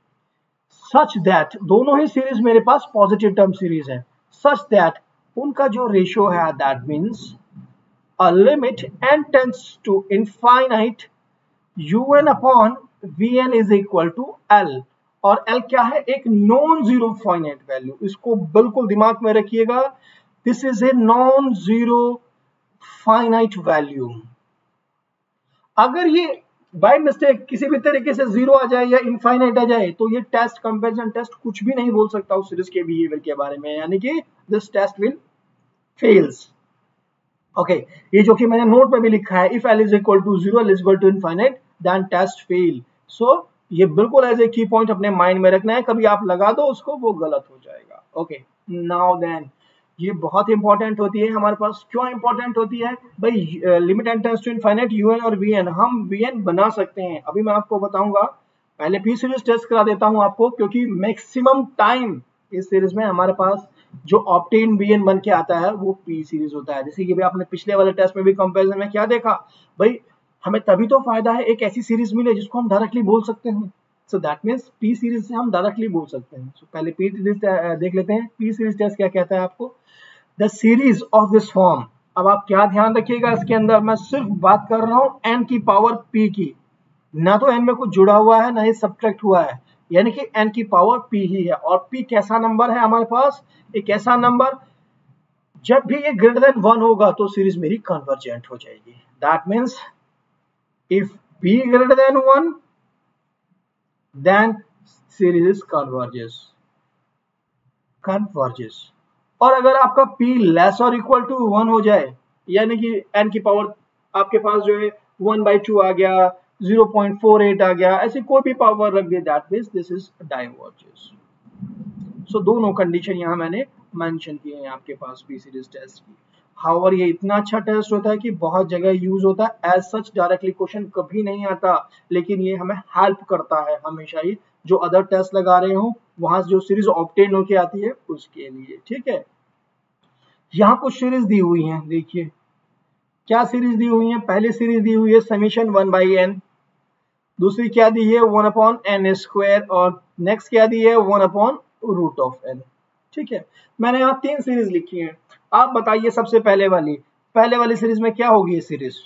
सच दैट दोनों ही सीरीज मेरे पास पॉजिटिव टर्म सीरीज है, सच दैट उनका जो रेशियो है that means a limit n tends to infinite u n upon v n is equal to L. और L क्या है, एक नॉन जीरो फाइनाइट वैल्यू. इसको बिल्कुल दिमाग में रखिएगा, this is a non zero finite value. अगर ये बाय मिस्टेक किसी भी तरीके से जीरो आ जाए या इनफाइनाइट आ जाए तो ये टेस्ट, कंपैरिजन टेस्ट कुछ भी नहीं बोल सकता उस सीरीज के बिहेवियर के बारे में, यानी कि this test will fails. Okay, ये जो कि मैंने नोट में भी लिखा है, if L is equal to zero, L is equal to infinite, then test fail. So ये बिल्कुल एज ए की पॉइंट अपने माइंड में रखना है, कभी आप लगा दो उसको वो गलत हो जाएगा। ओके, नाउ देन ये बहुत इंपॉर्टेंट होती है हमारे पास। क्यों इंपॉर्टेंट होती है भाई? Limit and tends to infinite u n और वीएन, हम वीएन बना सकते हैं, अभी मैं आपको बताऊंगा। पहले पी सीरीज टेस्ट करा देता हूं आपको, क्योंकि मैक्सिमम टाइम इस सीरीज में हमारे पास जो ऑब्टेन वीएन बन के आता है वो पी सीरीज होता है। जैसे कि भी आपने पिछले वाले टेस्ट में भी कंपैरिजन में क्या देखा भाई, हमें तभी तो फायदा है एक ऐसी सीरीज मिले जिसको हम डायरेक्टली बोल सकते हैं। So that means p series से हम डायरेक्टली बोल सकते हैं। so, पहले पी सीरीज देख लेते हैं। पी सीरीज टेस्ट क्या कहता है आपको? The series of this form. अब आप क्या ध्यान रखिएगा, इसके अंदर मैं सिर्फ बात कर रहा हूं एन की पावर पी की, ना तो एन में कुछ जुड़ा हुआ है ना ही सब्ट्रैक्ट हुआ है, यानी कि एन की पावर पी ही है। और पी कैसा नंबर है हमारे पास? एक ऐसा नंबर जब भी ये ग्रेटर देन वन होगा तो सीरीज मेरी कन्वर्जेंट हो जाएगी। That means if p greater than one, then series converges converges और अगर आपका p लेस और इक्वल टू वन हो जाए, यानी कि n की पावर आपके पास जो है वन बाई टू आ गया, ज़ीरो पॉइंट फोर एट आ गया, ऐसी कोई भी पावर रख दे, that means this is divergence. So दोनों कंडीशन यहाँ मैंने मेंशन किए हैं आपके पास पी सीरीज टेस्ट की। हाउएवर ये इतना अच्छा टेस्ट होता है कि बहुत जगह यूज होता है। एज सच डायरेक्टली क्वेश्चन कभी नहीं आता, लेकिन ये हमें हेल्प करता है हमेशा ही, जो अदर टेस्ट लगा रहे हो वहां से जो सीरीज ऑब्टेन होके आती है उसके लिए। ठीक है, यहाँ कुछ सीरीज दी हुई है, देखिए क्या सीरीज दी हुई है। पहली सीरीज दी हुई है समीशन वन बाई एन, दूसरी क्या दी है वन अपॉन एन स्क्वायर, और नेक्स्ट क्या दी है one upon root of n. ठीक है, मैंने यहाँ तीन सीरीज लिखी है। आप बताइए सबसे पहले वाली पहले वाली सीरीज में क्या होगी? ये series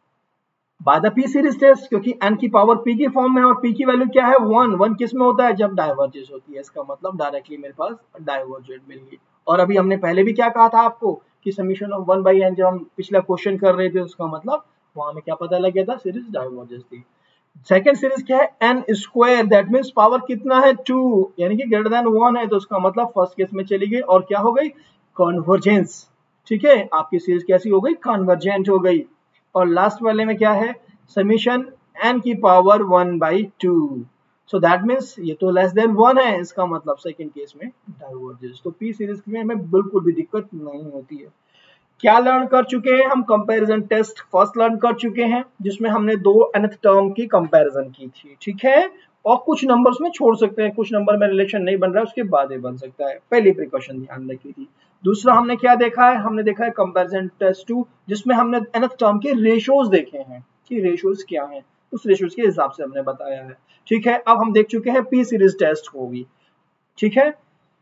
by the p series test, क्योंकि n की पावर p की फॉर्म में, और p की वैल्यू क्या है वन। वन किस में होता है? जब डाइवर्जेंस होती है, इसका मतलब डायरेक्टली मेरे पास डाइवर्जेंट मिल गई। और अभी हमने पहले भी क्या कहा था आपको कि summation of one by n, जब हम पिछला क्वेश्चन कर रहे थे उसका मतलब वहां में क्या पता लग गया था? सीरीज डाइवर्जेंस थी। सेकेंड सीरीज क्या है? N square, that means power कितना है? टू, यानी कि ग्रेटर देन वन है, तो उसका मतलब फर्स्ट केस में चली गई और क्या हो गई? कन्वर्जेंस। ठीक है, आपकी सीरीज कैसी हो गई? कन्वर्जेंट हो गई। और लास्ट वाले में क्या है? समीशन एन की power one by two, so that means ये तो लेस देन वन है, इसका मतलब सेकेंड केस में डाइवर्जेंस। तो पी सीरीज में हमें बिल्कुल भी दिक्कत नहीं होती है। क्या लर्न कर चुके हैं हम? कंपैरिजन टेस्ट फर्स्ट लर्न कर चुके हैं, जिसमें हमने दो nth टर्म की कंपैरिजन की थी। ठीक है, और कुछ नंबर्स में छोड़ सकते हैं, कुछ नंबर में रिलेशन नहीं बन रहा है उसके बाद ही बन सकता है, पहली प्रिकॉशन ध्यान रखी थी। दूसरा हमने क्या देखा है? हमने देखा है कंपैरिजन टेस्ट टू, जिसमें हमने nth टर्म के रेशियोज देखे हैं कि रेशियोज क्या हैं, उस रेशियोज के हिसाब से हमने बताया है। ठीक है, अब हम देख चुके हैं पी सीरीज टेस्ट को भी। ठीक है,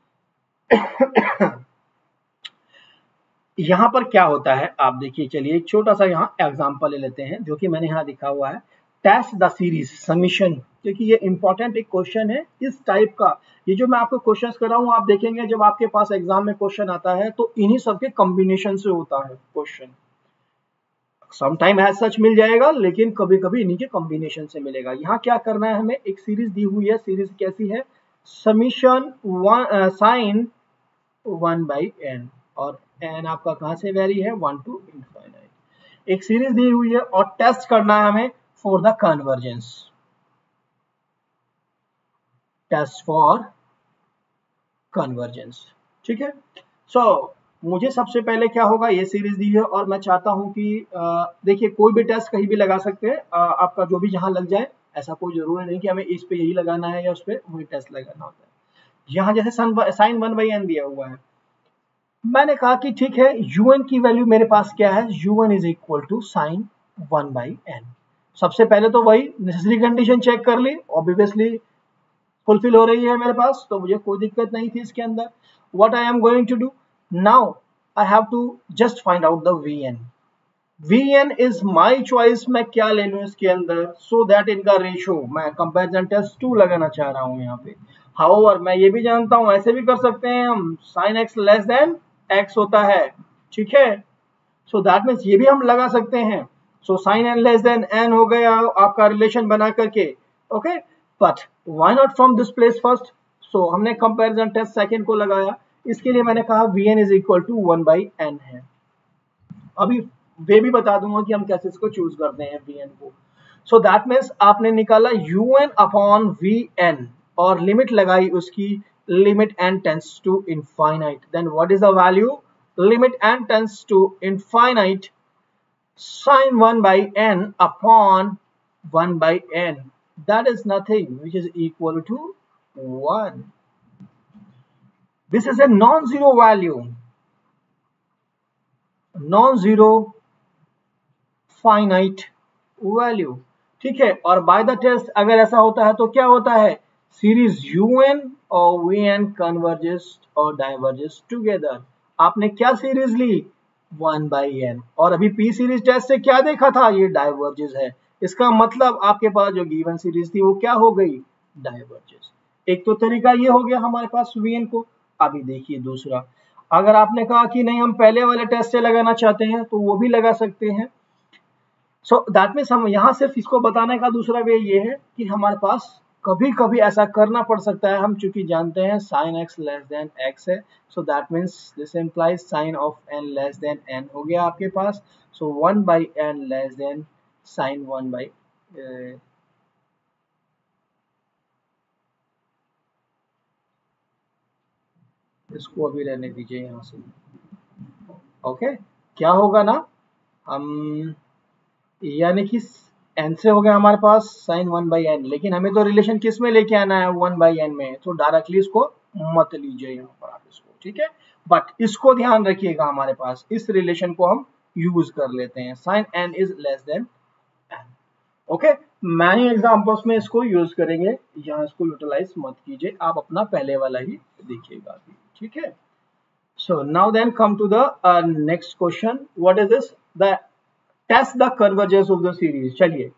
यहाँ पर क्या होता है आप देखिए, चलिए एक छोटा सा यहाँ एग्जांपल ले लेते हैं, जो कि मैंने यहाँ लिखा हुआ है टेस्ट द सीरीज समीशन, क्योंकि ये इंपॉर्टेंट एक क्वेश्चन है इस टाइप का। ये जो मैं आपको क्वेश्चंस कर रहा हूँ, आप देखेंगे जब आपके पास एग्जाम में क्वेश्चन आता है तो इन्हीं सबके कॉम्बिनेशन से होता है क्वेश्चन। समटाइम एज सच मिल जाएगा, लेकिन कभी कभी इन्हीं के कॉम्बिनेशन से मिलेगा। यहाँ क्या करना है हमें? एक सीरीज दी हुई है, सीरीज कैसी है? Summation one sine one by n, और एन आपका कहां से वेरी है? One to infinite. एक सीरीज दी हुई है और टेस्ट करना है हमें for the convergence, test for convergence. ठीक है, सो so, मुझे सबसे पहले क्या होगा? ये सीरीज दी है और मैं चाहता हूं कि देखिए कोई भी टेस्ट कहीं भी लगा सकते हैं, आपका जो भी जहां लग जाए, ऐसा कोई जरूरी नहीं कि हमें इस पे यही लगाना है या उस पे वही टेस्ट लगाना होता है। यहाँ जैसे साइन वन बाई एन दिया हुआ है, मैंने कहा कि ठीक है un की वैल्यू मेरे पास क्या है? un is equal to sine one by n. सबसे पहले तो वही नेसेसरी कंडीशन चेक कर ली, ऑब्वियसली फुलफिल हो रही है मेरे पास, तो मुझे कोई दिक्कत नहीं थी इसके अंदर। What I am going to do now, I have to just find out the vn। vn is my choice, मैं क्या ले लूं इसके अंदर, सो दैट इनका रेशियो मैं कंपैरिजन टेस्ट टू लगाना चाह रहा हूं यहाँ पे। हाउएवर मैं ये भी जानता हूं, ऐसे भी कर सकते हैं हम, sine x less than x होता है। ठीक है, सो दैट मीन्स ये भी हम लगा सकते हैं। So sine n less than n हो गया आपका रिलेशन बना करके, okay, but why not from this place first. So हमने कंपैरिजन टेस्ट सेकंड को लगाया, इसके लिए मैंने कहा v n is equal to one by n है। अभी वे भी बता दूंगा कि हम कैसे इसको चूज करते हैं वी एन को। सो दैट मीन्स आपने निकाला u n upon v n और लिमिट लगाई उसकी, limit n tends to infinite, then what is the value, limit n tends to infinite sin one by n upon one by n, that is nothing which is equal to one. This is a non-zero value, non-zero finite value, ठीक है। और by the test अगर ऐसा होता है तो क्या होता है, सीरीज un और vn कन्वर्जेस और डाइवर्जेस टुगेदर। आपने क्या सीरीज ली, वन बाई एन, और अभी पी सीरीज टेस्ट से क्या देखा था, ये डाइवर्जेस है। इसका मतलब आपके पास जो गिवन सीरीज थी वो क्या हो गई, डाइवर्जेस। एक तो तरीका ये हो गया हमारे पास वीएन को। अभी देखिए दूसरा, अगर आपने कहा कि नहीं हम पहले वाले टेस्ट से लगाना चाहते हैं तो वो भी लगा सकते हैं। सो दैट मीन्स हम यहाँ सिर्फ इसको बताने का दूसरा वे ये है कि हमारे पास कभी कभी ऐसा करना पड़ सकता है, हम चूंकि जानते हैं sine x less than x है, so that means this implies sine of n less than n हो गया आपके पास। So one by n less than sine one by, इसको अभी रहने दीजिए यहाँ से, ओके। क्या होगा ना, हम यानी कि एन से हो गया हमारे पास साइन वन बाई एन, लेकिन हमें तो रिलेशन किस में लेके आना है, वन बाई एन में, तो डायरेक्टली इसको मत लीजिए यहाँ पर आप इसको, ठीक है। बट इसको ध्यान रखिएगा, हमारे पास इस रिलेशन को हम यूज कर लेते हैं, sine n is less than n, okay. Many examples में इसको यूज करेंगे, यहाँ इसको यूटिलाइज मत कीजिए, आप अपना पहले वाला ही देखिएगा, ठीक है। So now then come to the next question, what is this, the test the convergence of the series. चलिए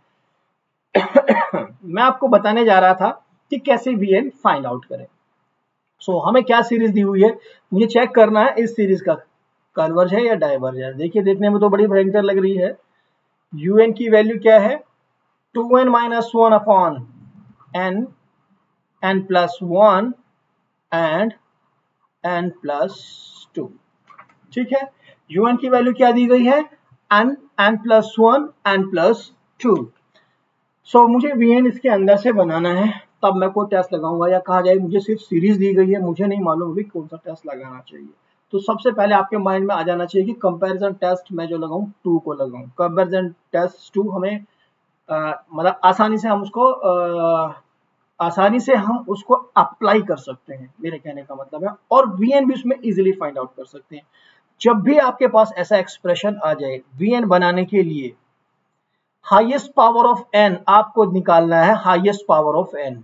मैं आपको बताने जा रहा था कि कैसे वीएन फाइंड आउट करें। सो so, हमें क्या सीरीज दी हुई है, मुझे चेक करना है इस सीरीज का कन्वर्ज है या डाइवर्ज है। देखिए देखने में तो बड़ी भयंकर लग रही है। यूएन की वैल्यू क्या है, two n minus one upon n, n plus one and n plus two, ठीक है। यूएन की वैल्यू क्या दी गई है, n, n plus one, n plus two. So मुझे वीएन इसके अंदर से बनाना है, तब मैं कोई टेस्ट लगाऊंगा, या कहा जाए मुझे सिर्फ सीरीज दी गई है, मुझे नहीं मालूम अभी कौन सा टेस्ट लगाना चाहिए। तो सबसे पहले आपके माइंड में आ जाना चाहिए कि कंपैरिजन टेस्ट मैं जो लगाऊं टू को लगाऊं। कंपैरिजन टेस्ट टू हमें मतलब आसानी से हम उसको आ, आसानी से हम उसको अप्लाई कर सकते हैं, मेरे कहने का मतलब है, और वीएन भी उसमें इजीली फाइंड आउट कर सकते हैं। जब भी आपके पास ऐसा एक्सप्रेशन आ जाए वीएन बनाने के लिए, हाईएस्ट पावर ऑफ एन आपको निकालना है, highest power of n,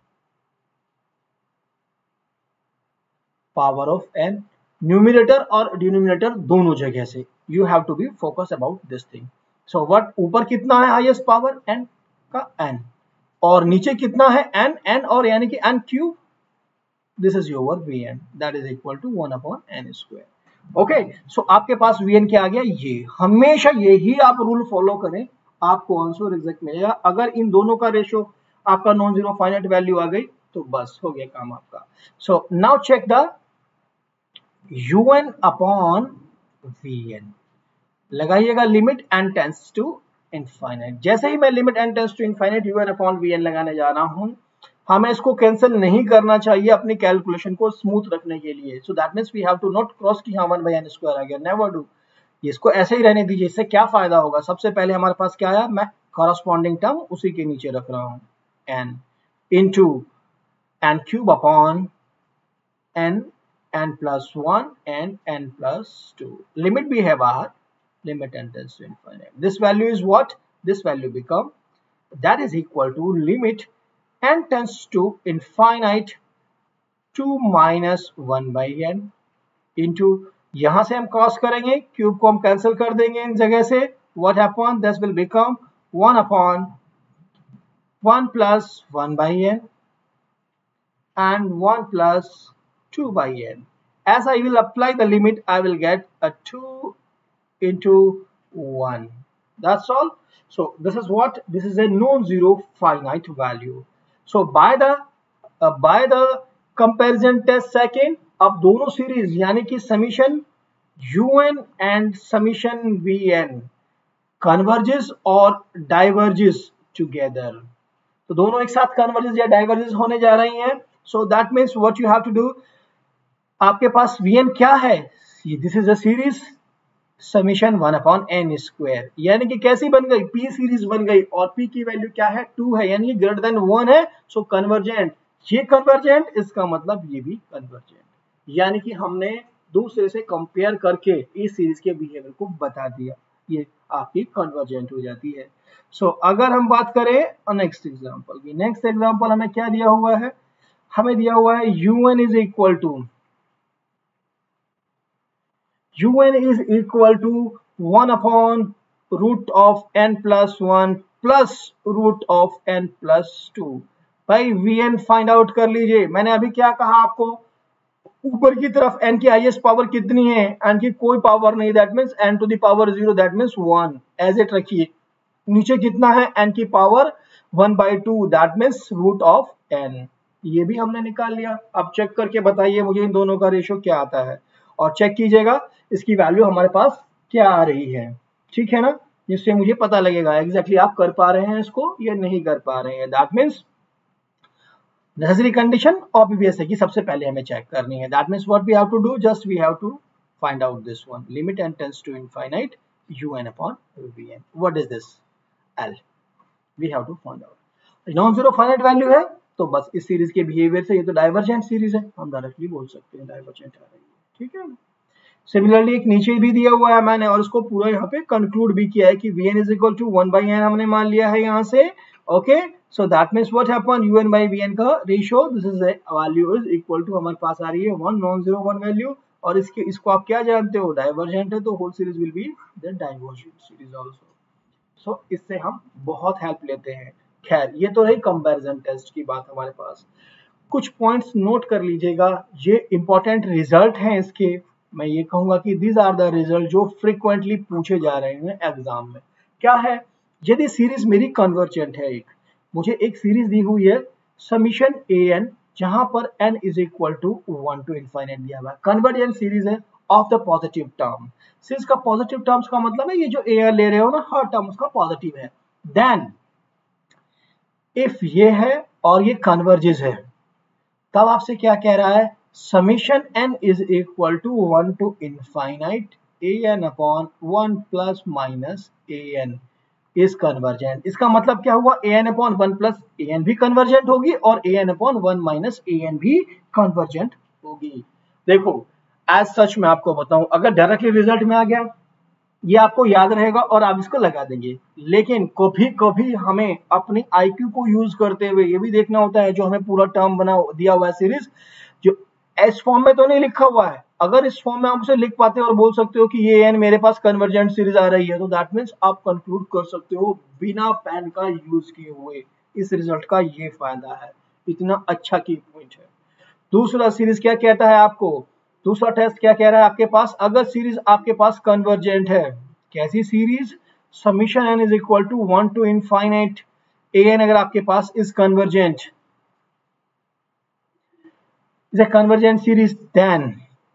power of n numerator और डिनोमिनेटर दोनों जगह से, you have to be focus about this thing. So what, ऊपर कितना है हाईएस्ट पावर एन का, एन, और नीचे कितना है एन, एन और यानी कि n cube, this is your v n, that is equal to one upon n square, okay. So आपके पास वीएन क्या आ गया, ये हमेशा यही आप रूल फॉलो करें, आपको आंसर एग्जैक्ट मिलेगा। अगर इन दोनों का रेशियो आपका नॉन जीरो फाइनाइट वैल्यू आ गई तो बस हो गया काम आपका। So now check the un upon vn, लगाइएगा limit n tends to infinite. जैसे ही मैं limit n tends to infinite un upon vn लगाने जा रहा हूं, हमें इसको कैंसिल नहीं करना चाहिए अपनी कैलकुलेशन को स्मूथ रखने के लिए। So that means we have to not cross कि हाँ वन बाई एन स्क्वायर आ गया, नेवर डू। इसको ऐसे ही रहने दीजिए। इससे क्या फायदा होगा, सबसे पहले हमारे पास क्या आया, मैं कॉरस्पॉन्डिंग टर्म उसी के नीचे रख रहा हूं, n into n cube upon n, n plus one and n plus two. Limit भी है बाहर, limit n tends to infinite, this value is what, this value become that is equal to limit n tends to infinite two minus one by n into, यहां से हम cross करेंगे, cube को हम cancel कर देंगे इन जगह से, what happen, this will become one upon one plus one by n and one plus two by n. As I will apply the limit, I will get a two into one. That's all. So this is what this is a non-zero finite value. So by the uh, by the comparison test second, अब दोनों series यानी कि summation un and summation vn converges or diverges together. तो दोनों एक साथ converges या diverges होने जा रही हैं. So that means what you have to do, आपके पास vn क्या है, this is a series summation one upon n square, यानी कि कैसी बन गई, पी सीरीज बन गई और पी की वैल्यू क्या है, टू है, यानी कि ग्रेटर देन वन है. सो कन्वर्जेंट, ये कन्वर्जेंट, इसका मतलब ये भी कन्वर्जेंट, यानी कि हमने दूसरे से कंपेयर करके इस सीरीज के बिहेवियर को बता दिया, ये आपकी कन्वर्जेंट हो जाती है. सो so, अगर हम बात करें नेक्स्ट एग्जांपल की, नेक्स्ट एग्जांपल हमें क्या दिया हुआ है, हमें दिया हुआ है un is equal to un is equal to one upon root of n plus one plus root of n plus two. भाई vn फाइंड आउट कर लीजिए. मैंने अभी क्या कहा आपको, ऊपर की तरफ n की हाईएस्ट पावर कितनी है, n की कोई पावर नहीं, that means n to the power zero, that means one, as it रखिए. नीचे कितना है, n की power one by two, that means root of n. ये भी हमने निकाल लिया. अब चेक करके बताइए मुझे इन दोनों का रेशियो क्या आता है, और चेक कीजिएगा इसकी वैल्यू हमारे पास क्या आ रही है, ठीक है ना, जिससे मुझे पता लगेगा एग्जैक्टली आप कर पा रहे हैं इसको या नहीं कर पा रहे हैं. That means necessary condition obvious है कि सबसे पहले हमें चेक करनी है. That means what we have to do, just we have to find out this one, limit n tends to infinite un upon vn. What is this, l. We have to find out. Non zero finite value है तो बस इस series के behaviour से ये तो divergent series है, हम डायरेक्टली बोल सकते हैं डाइवर्जेंट आ रही है, ठीक है. सिमिलरली एक नीचे भी दिया हुआ है मैंने, और उसको पूरा यहाँ पे कंक्लूड भी किया है कि vn is equal to one by n हमने मान लिया है यहाँ से. Okay, so that means what happen, un by vn का ratio, this is value is equal to, हमारे पास आ रही है one, non zero one value, और इसके इसको आप क्या जानते हो, डाइवर्जेंट है, तो whole series will be the divergent series also. So इससे हम बहुत हेल्प लेते हैं. खैर ये तो रही कंपैरिजन टेस्ट की बात हमारे पास. कुछ पॉइंट्स नोट कर लीजिएगा, ये इंपॉर्टेंट रिजल्ट हैं इसके. मैं ये कहूंगा कि दीज आर द रिजल्ट जो फ्रीक्वेंटली पूछे जा रहे हैं एग्जाम में. क्या है, यदि सीरीज मेरी कन्वर्जेंट है, एक मुझे एक सीरीज दी हुई है समीशन ए एन, जहां पर n is equal to one to infinite दिया हुआ है, कन्वर्जेंट सीरीज है of the positive term. Series का पॉजिटिव टर्म्स का मतलब है ये जो ए एन ले रहे हो ना, हर टर्म उसका पॉजिटिव है. देन इफ ये है और ये कन्वर्जेस है, तब आपसे क्या कह रहा है, summation n is equal to one to infinite a n upon one plus minus a n is convergent. इसका मतलब क्या हुआ, a n upon one plus a n भी कन्वर्जेंट होगी और a n upon one minus a n भी convergent होगी. देखो एज सच मैं आपको बताऊं, अगर डायरेक्टली रिजल्ट में आ गया ये आपको याद रहेगा और आप इसको लगा देंगे, लेकिन कभी कभी हमें अपनी आईक्यू को यूज करते हुए ये भी देखना होता है, जो हमें पूरा टर्म बना दिया हुआ है सीरीज, जो इस फॉर्म में तो नहीं लिखा हुआ है, अगर इस फॉर्म में आप उसे लिख पाते हो और बोल सकते हो कि ये एन मेरे पास कन्वर्जेंट सीरीज आ रही है, तो दैट मीन्स आप कंक्लूड कर सकते हो बिना पेन का यूज किए हुए. इस रिजल्ट का ये फायदा है, इतना अच्छा की पॉइंट है. दूसरा सीरीज क्या कहता है आपको, दूसरा टेस्ट क्या कह रहा है आपके पास, अगर सीरीज आपके पास कन्वर्जेंट है, कैसी series, summation n is equal to one to infinite a n, अगर आपके पास is convergent, is a convergent series, then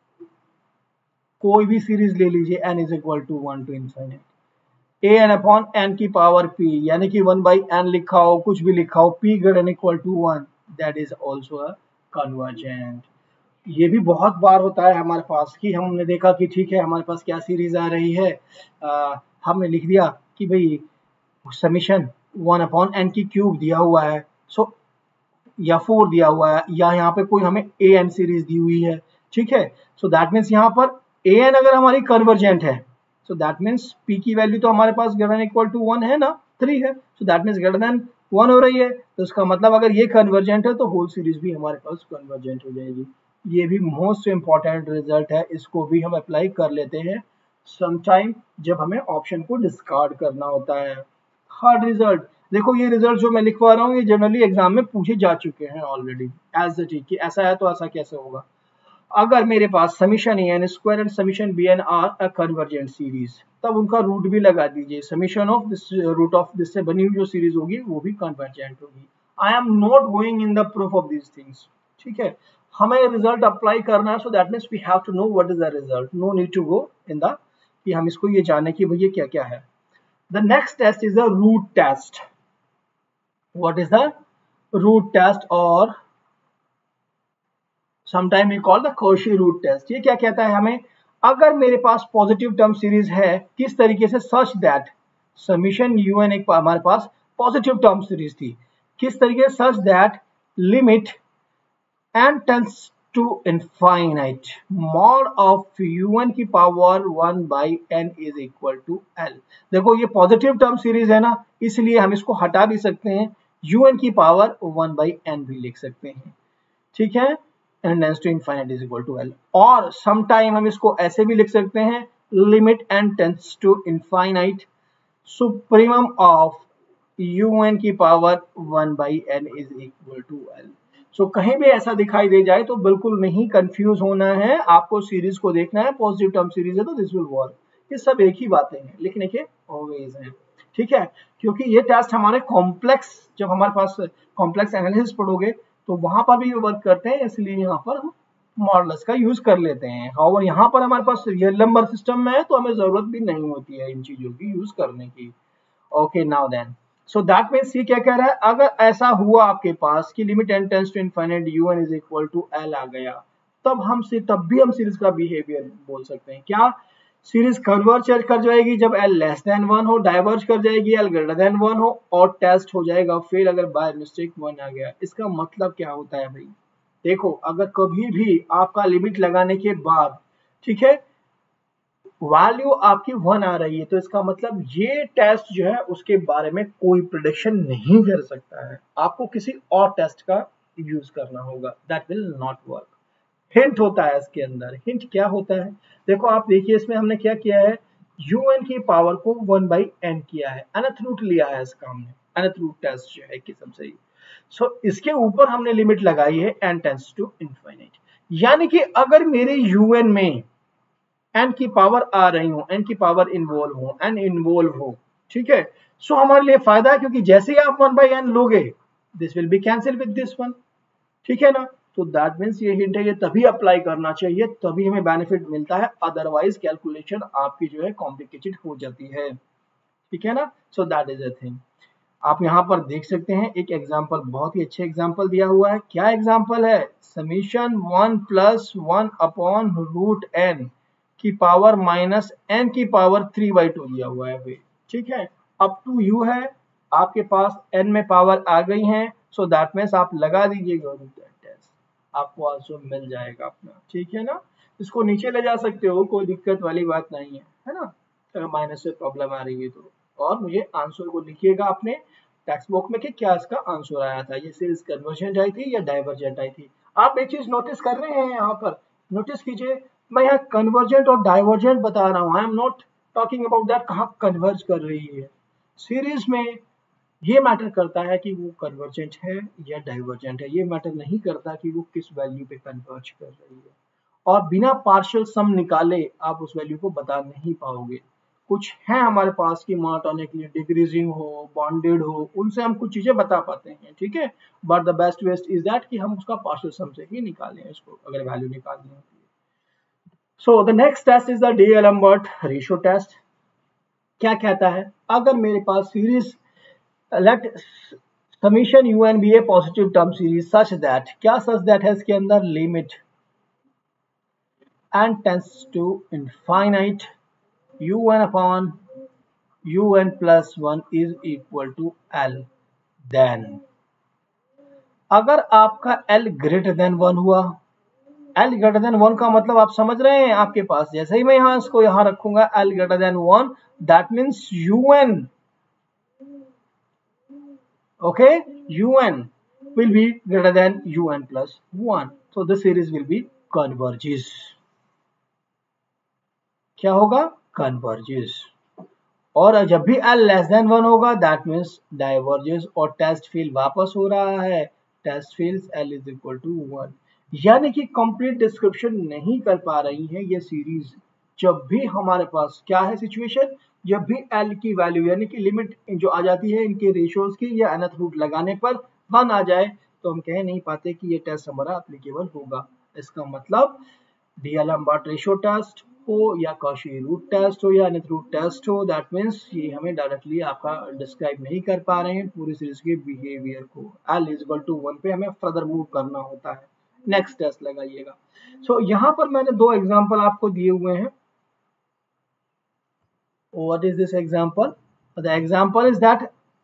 कोई भी सीरीज ले लीजिए n is equal to one to infinite a n upon n की पावर p, यानी कि वन बाई एन लिखा हो, कुछ भी लिखा हो, p greater than equal to one, that is also a convergent. ये भी बहुत बार होता है हमारे पास कि हमने देखा कि ठीक है हमारे पास क्या सीरीज आ रही है, आ, हमने लिख दिया कि भाई समीशन वन अपॉन एन की क्यूब दिया हुआ है, सो या फोर दिया हुआ है, या यहाँ पे कोई हमें ए एन सीरीज दी हुई है, ठीक है. सो दैट मीन्स यहाँ पर ए एन अगर हमारी कन्वर्जेंट है, सो दैट मीन्स p की वैल्यू तो हमारे पास greater than equal to one है ना, थ्री है, so that means greater than one हो रही है, तो इसका मतलब अगर ये कन्वर्जेंट है तो होल सीरीज भी हमारे पास कन्वर्जेंट हो जाएगी. ये भी मोस्ट इंपॉर्टेंट रिजल्ट है, इसको भी हम अप्लाई कर लेते हैं समटाइम जब हमें ऑप्शन को डिस्कार्ड करना होता है. हार्ड रिजल्ट, देखो ये रिजल्ट जो मैं लिखवा रहा हूँ ये जनरली एग्जाम में पूछे जा चुके हैं ऑलरेडी एज इट इज, कि ऐसा है तो ऐसा कैसे होगा. अगर मेरे पास summation a n square and summation b n are a convergent series, तब उनका रूट भी लगा दीजिए, summation of this root of this से बनी हुई जो सीरीज होगी वो भी कन्वर्जेंट होगी। I am not going in the proof of this things, ठीक है, हमें रिजल्ट अप्लाई करना है, so that means we have to know what is the result, no need to go in the कि हम इसको ये जाने कि भैया क्या क्या है। The next test is the root test. What is the root test और sometime we call the Cauchy root test. ये क्या कहता है हमें, अगर मेरे पास पॉजिटिव टर्म सीरीज है, किस तरीके से, such that summation u n एक हमारे पास पॉजिटिव टर्म सीरीज थी, किस तरीके से, such that limit n tends to infinite mod of u n की power one by n is equal to l. देखो ये पॉजिटिव टर्म सीरीज है ना, इसलिए हम इसको हटा भी सकते हैं, यू एन की पावर वन बाई एन भी लिख सकते हैं, ठीक है, n tends to infinite is equal to L. और सम टाइम हम इसको ऐसे भी लिख सकते हैं, limit n tends to infinite supremum of u n की power one by n is equal to l. So कहीं भी ऐसा दिखाई दे जाए तो बिल्कुल नहीं कंफ्यूज होना है, आपको सीरीज को देखना है, पॉजिटिव टर्म सीरीज है तो दिस विल वर्क, ये सब एक ही बातें हैं, लिखने के ऑलवेज हैं, ठीक है, क्योंकि ये टेस्ट हमारे कॉम्प्लेक्स, जब हमारे पास कॉम्प्लेक्स एनालिसिस पढ़ोगे तो वहां पर भी वर्क करते हैं, इसलिए यहाँ पर हम मॉडल्स का यूज कर लेते हैं। और यहाँ पर हमारे पास रियल नंबर सिस्टम में है तो हमें जरूरत भी नहीं होती है इन चीजों की यूज करने की। Okay now then, so that means ये क्या कह रहा है, अगर ऐसा हुआ आपके पास कि limit n tends to infinite u n is equal to l आ गया, तब हम से तब भी हम सीरीज का बिहेवियर बोल सकते हैं, क्या, सीरीज कन्वर्ज कर जाएगी जब एल लेस देन वन हो, डाइवर्ज कर जाएगी एल ग्रेटर देन वन हो, और टेस्ट हो जाएगा फेल अगर बाय मिस्टेक वन आ गया। इसका मतलब क्या होता है भाई, देखो अगर कभी भी आपका लिमिट लगाने के बाद, ठीक है, वैल्यू आपकी वन आ रही है, तो इसका मतलब ये टेस्ट जो है उसके बारे में कोई प्रेडिक्शन नहीं कर सकता है, आपको किसी और टेस्ट का यूज करना होगा, that will not work. Hint होता है इसके अंदर, हिंट क्या होता है, देखो आप देखिए इसमें हमने क्या किया है, यू एन की पावर को वन बाई एन किया है, अनथ रूट लिया है इसका हमने, अनथ रूट टेस्ट जो है एक किस्म से। सो so, इसके ऊपर हमने लिमिट लगाई है एन टेंस टू इनफाइनाइट, यानी कि अगर मेरे यू एन में एन की पावर आ रही हो, एन की पावर इन्वॉल्व हो, एन इन्वॉल्व हो, ठीक है, सो so, हमारे लिए फायदा है, क्योंकि जैसे ही आप वन बाई एन लोगे this will be cancel with this one, ठीक है ना, तो दैट मीन्स ये हिंट है, ये तभी अप्लाई करना चाहिए तभी हमें बेनिफिट मिलता है, अदरवाइज कैलकुलेशन आपकी जो है कॉम्प्लिकेटेड हो जाती है, ठीक है ना। So that is a thing. आप यहाँ पर देख सकते हैं एक एग्जांपल, बहुत ही अच्छे एग्जांपल दिया हुआ है, क्या एग्जांपल है, summation one plus one upon root n की पावर माइनस एन की पावर थ्री बाई टू दिया हुआ है भाई, ठीक है, अप टू यू है, आपके पास एन में पावर आ गई है, सो दैट मीन्स आप लगा दीजिएगा रूट टेस्ट, आपको आंसर मिल जाएगा अपना, ठीक है ना, इसको नीचे ले जा सकते हो, कोई दिक्कत वाली बात नहीं है, है ना, अगर माइनस से प्रॉब्लम आ रही है तो। और मुझे आंसर को लिखिएगा अपने टेक्स्ट बुक में कि क्या इसका आंसर आया था, ये सीरीज कन्वर्जेंट आई थी या डाइवर्जेंट आई थी। आप एक चीज नोटिस कर रहे हैं यहाँ पर, नोटिस कीजिए, मैं यहाँ कन्वर्जेंट और डाइवर्जेंट बता रहा हूँ, I am not talking about that कहाँ कन्वर्ज कर रही है। सीरीज में ये मैटर करता है कि वो कन्वर्जेंट है या डाइवर्जेंट है, ये मैटर नहीं करता कि वो किस वैल्यू पे कन्वर्ज कर रही है, और बिना पार्शियल सम निकाले आप उस वैल्यू को बता नहीं पाओगे। कुछ है हमारे पास की मार्ट आने के लिए, डिक्रीजिंग हो, बॉन्डेड हो, उनसे हम कुछ चीजें बता पाते हैं, ठीक है, but the best waste is that कि हम उसका पार्शियल सम से ही निकालें इसको, अगर वैल्यू निकालनी होती है। So the next test is the d'Alembert ratio test. क्या कहता है, अगर मेरे पास series let summation u n be a positive term series such that, क्या सच दैट है इसके अंदर, limit n tends to infinite u n upon u n plus one is equal to l, then अगर आपका l greater than one हुआ, l greater than one का मतलब आप समझ रहे हैं, आपके पास जैसे ही मैं यहां इसको यहां रखूंगा l greater than one, that means u n, okay, un will be greater than un plus one, so the series will be converges, क्या होगा, converges। और जब भी l लेस देन वन होगा दैट मीन्स डाइवर्जेस, और test failed वापस हो रहा है, test failed l is equal to one, यानी कि कंप्लीट डिस्क्रिप्शन नहीं कर पा रही है ये सीरीज। जब भी हमारे पास क्या है सिचुएशन, जब भी एल की वैल्यू यानी कि लिमिट जो आ जाती है इनके रेशियोज की या nth रूट लगाने पर वन आ जाए, तो हम कह नहीं पाते कि ये टेस्ट हमारा एप्लीकेबल होगा। इसका मतलब डीएलएम्बर्ट रेशियो टेस्ट हो या कॉशी रूट टेस्ट हो या nth रूट टेस्ट हो, दैट मीन्स ये हमें डायरेक्टली आपका डिस्क्राइब नहीं कर पा रहे हैं पूरी सीरीज के बिहेवियर को। L is equal to one पे हमें फर्दर मूव करना होता है। नेक्स्ट टेस्ट लगाइएगा। सो so, यहाँ पर मैंने दो एग्जांपल आपको दिए हुए हैं। What is this example? The example is that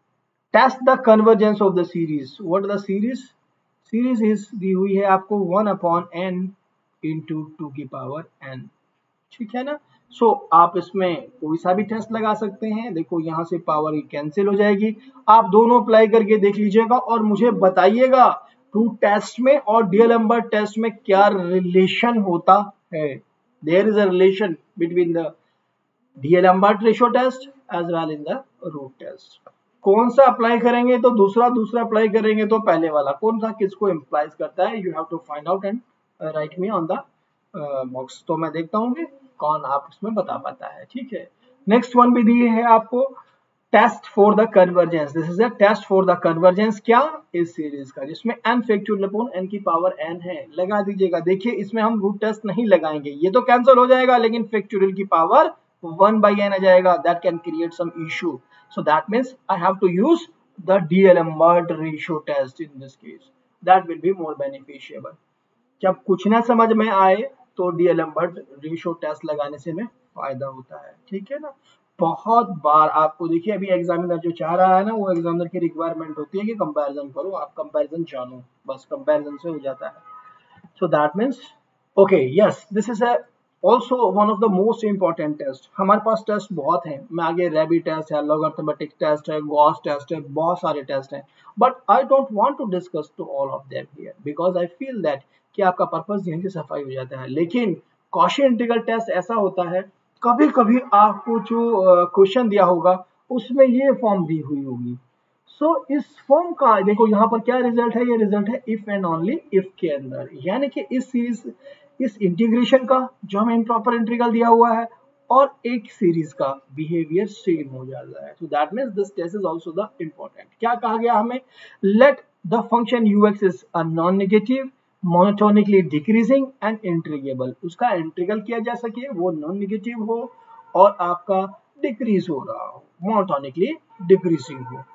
test the convergence of the series. What the series? Series is दी हुई है आपको one upon n into two की पावर एन, ठीक है ना। सो so, आप इसमें कोई सा भी टेस्ट लगा सकते हैं। देखो यहाँ से पावर कैंसिल हो जाएगी। आप दोनों अप्लाई करके देख लीजिएगा और मुझे बताइएगा रूट टेस्ट में और डीएलएम्बर्ट टेस्ट में क्या रिलेशन होता है। There is a relation between the d'Alembert ratio test as well in the root test. कौन सा अप्लाई करेंगे तो दूसरा, दूसरा अप्लाई करेंगे तो पहले वाला, कौन सा किसको इम्प्लाइज करता है, you have to find out and write me on the box. तो मैं देखता हूँ कि कौन आप इसमें बता पाता है, ठीक है। नेक्स्ट वन भी दिए है आपको, test for the convergence. This is a test for the convergence क्या, इस सीरीज का, जिसमें n फैक्टोरियल अपॉन n की पावर n है। लगा दीजिएगा। देखिए इसमें हम रूट टेस्ट नहीं लगाएंगे, ये तो कैंसिल हो जाएगा, लेकिन फैक्टोरियल की पावर वन बाई n आ जाएगा। That can create some issue, so that means I have to use the d'Alembert ratio test in this case. That will be more beneficial. जब कुछ ना समझ में आए तो डीएलएम्बर्ट रेशियो टेस्ट लगाने से हमें फायदा होता है, ठीक है ना। बहुत बार आपको देखिए अभी एग्जामिनर जो चाह रहा है ना, वो एग्जामिनर की रिक्वायरमेंट होती है कि कंपैरिजन करो, आप कंपैरिजन जानो, बस कंपैरिजन से हो जाता है। So that means okay, yes, this is a also one of the most important test. हमारे पास टेस्ट बहुत हैं, मैं आगे रेबी टेस्ट है, लॉगरिथमेटिक टेस्ट है, गॉस टेस्ट है, बहुत सारे टेस्ट हैं, but I don't want to discuss to all of them here because I feel that कि आपका पर्पस यहीं से सफाई हो जाता है। लेकिन कॉशी इंटीग्रल टेस्ट ऐसा होता है, कभी कभी आपको जो क्वेश्चन दिया होगा उसमें ये फॉर्म दी हुई होगी। सो so, इस फॉर्म का देखो यहाँ पर क्या रिजल्ट है, ये रिजल्ट है इफ एंड ओनली इफ के अंदर, यानी कि इस सीरीज इस इंटीग्रेशन का जो हमें इम्प्रॉपर इंटीग्रल दिया हुआ है और एक सीरीज का बिहेवियर सेम हो जाता है। So that means this test is also the important. क्या कहा गया हमें, let the function ux is a non negative monotonically decreasing and integrable. उसका इंटीग्रल किया जा सके, वो नॉन नेगेटिव हो और आपका डिक्रीज हो रहा हो, मोनोटोनिकली डिक्रीजिंग हो,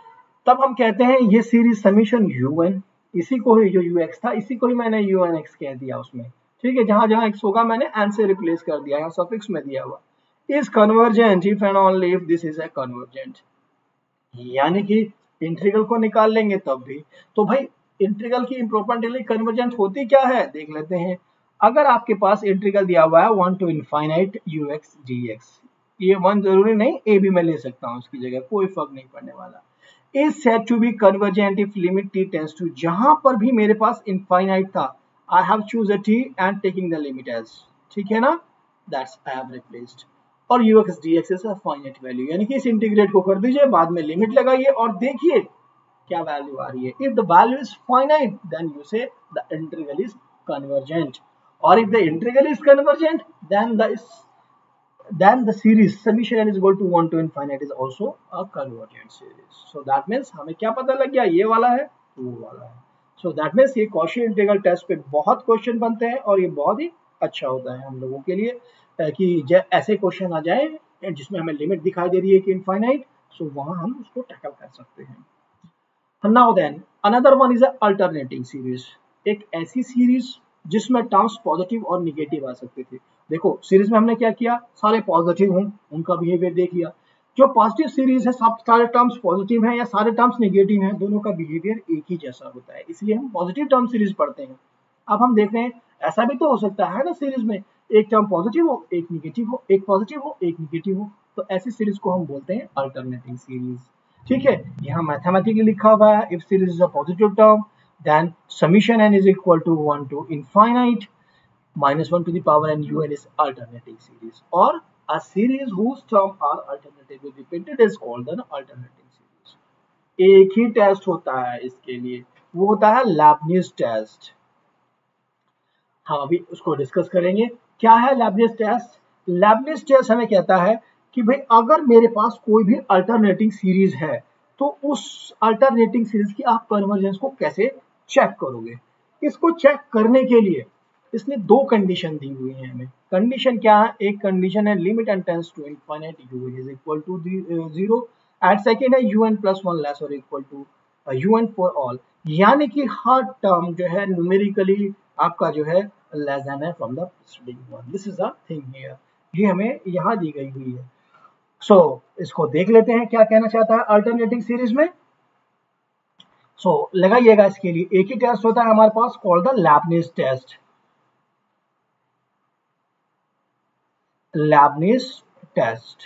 तब हम कहते हैं ये सीरीज समीशन un, इसी को ही जो ux था इसी को ही मैंने unx कह दिया उसमें, ठीक है। जहां जहां x होगा मैंने n से रिप्लेस कर दिया, यहाँ सफिक्स में दिया हुआ is convergent if and only if this is a convergent, यानी कि इंटीग्रल को निकाल लेंगे तब भी। तो भाई इंटीग्रल की इम्प्रॉपर्ली कन्वर्जेंट होती क्या है देख लेते हैं। अगर आपके पास इंटीग्रल दिया हुआ है one to infinite ux dx, ये वन जरूरी नहीं, ए भी मैं ले सकता हूँ उसकी जगह, कोई फर्क नहीं पड़ने वाला। is said to be convergent if limit t tends to, जहां पर भी मेरे पास इनफाइनाइट था I have choose a t and taking the limit as, ठीक है ना, that's I have replaced। और ux dx is a finite value, यानी कि इस इंटीग्रेट को कर दीजिए, बाद में लिमिट लगाइए और देखिए क्या वैल्यू आ रही है। if the value is finite then you say the integral is convergent, or if the integral is convergent then the then the series summation n is equal to one to infinite is also a convergent series। so that means हमें क्या पता लग गया, ये वाला है तो वो वाला है। so that means ये कॉशी इंटीग्रल टेस्ट पे बहुत क्वेश्चन बनते हैं और ये बहुत ही अच्छा होता है हम लोगों के लिए कि ऐसे क्वेश्चन आ जाए जिसमें हमें लिमिट दिखाई दे रही है कि इनफाइनाइट, सो वहां हम उसको टैकल कर सकते हैं। Now then another one is alternating series, एक ऐसी सीरीज जिसमें टर्म्स पॉजिटिव और निगेटिव आ सकते थे। देखो सीरीज में हमने क्या किया, सारे पॉजिटिव हों उनका बिहेवियर देख लिया। जो पॉजिटिव सीरीज है सब सारे टर्म्स पॉजिटिव हैं या सारे टर्म्स नेगेटिव हैं, दोनों का बिहेवियर एक ही जैसा होता है, इसलिए हम पॉजिटिव टर्म सीरीज पढ़ते हैं। अब हम देख रहे हैं ऐसा भी तो हो सकता है ना, सीरीज में एक टर्म पॉजिटिव हो एक निगेटिव हो, एक पॉजिटिव हो एक निगेटिव हो, तो ऐसी सीरीज को हम बोलते हैं अल्टरनेटिंग सीरीज, ठीक है। यहाँ मैथमेटिकली लिखा हुआ है if series is a positive term then summation n is equal to one to infinite minus one to the power n un is alternating series, or a series whose terms are alternatively repeated is called an alternating series। एक ही test होता है इसके लिए, वो होता है लैबनीज test. हम अभी उसको डिस्कस करेंगे। क्या है लेबनिज टेस्ट? लेबनिज टेस्ट हमें कहता है कि भाई अगर मेरे पास कोई भी अल्टरनेटिंग सीरीज है तो उस अल्टरनेटिंग सीरीज की आप कन्वर्जेंस को कैसे चेक करोगे। इसको चेक करने के लिए इसने दो कंडीशन दी हुई है हमें। कंडीशन क्या है? एक कंडीशन है limit and tends to infinite u is equal to zero and second है u n plus one less और equal to u n for all, यानी कि हर टर्म जो है न्यूमेरिकली आपका जो है लेस देन है from the preceding one. This is the thing here, ये हमें यहाँ दी गई हुई है। सो so, इसको देख लेते हैं क्या कहना चाहता है अल्टरनेटिंग सीरीज में। सो so, लगाइएगा इसके लिए एक ही टेस्ट होता है हमारे पास called the Leibniz test. Leibniz test,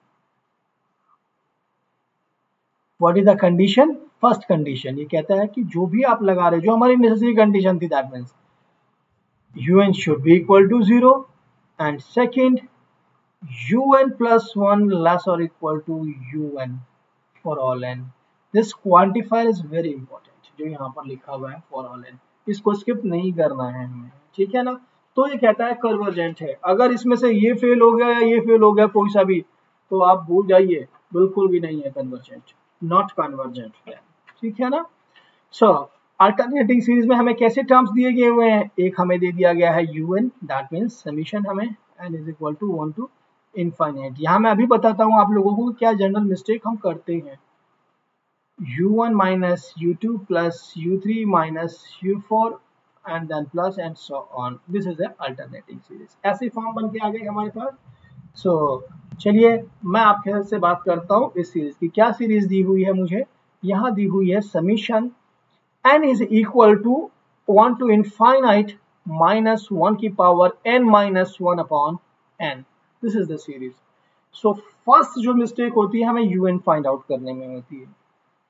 what is the condition? First condition ये कहता है कि जो भी आप लगा रहे हो, जो हमारी नेसेसरी कंडीशन थी, that means un should be equal to zero and second un plus one less or equal to un for all n. This quantifier is very important जो यहाँ पर लिखा हुआ है for all n, इसको skip नहीं करना है हमें, ठीक है ना। तो ये कहता है कन्वर्जेंट है। अगर इसमें से ये फेल हो गया या ये फेल हो गया कोई सा भी, तो आप भूल जाइए, बिल्कुल भी नहीं है कन्वर्जेंट, नॉट कन्वर्जेंट, ठीक है ना। सो अल्टरनेटिंग सीरीज में हमें कैसे टर्म्स दिए गए हुए हैं? एक हमें दे दिया गया है un, दैट मींस समीशन हमें n is equal to one to infinite. यहाँ मैं अभी बताता हूँ आप लोगों को क्या जनरल मिस्टेक हम करते हैं। U one minus u two plus u three minus u four and then plus and so on, this is the alternating series. ऐसी फॉर्म बन के आ गई हमारे पास। सो so, चलिए मैं आपके से बात करता हूँ इस सीरीज की। क्या सीरीज दी हुई है मुझे? यहाँ दी हुई है summation n is equal to one to infinite minus one की power n minus one upon n. This is the series. So first जो mistake होती है हमें un find out करने में होती है।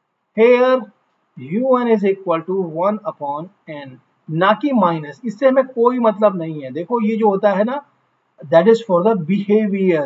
Here un is equal to one upon n, ना कि माइनस, इससे हमें कोई मतलब नहीं है। देखो ये जो होता है ना, that is for the behavior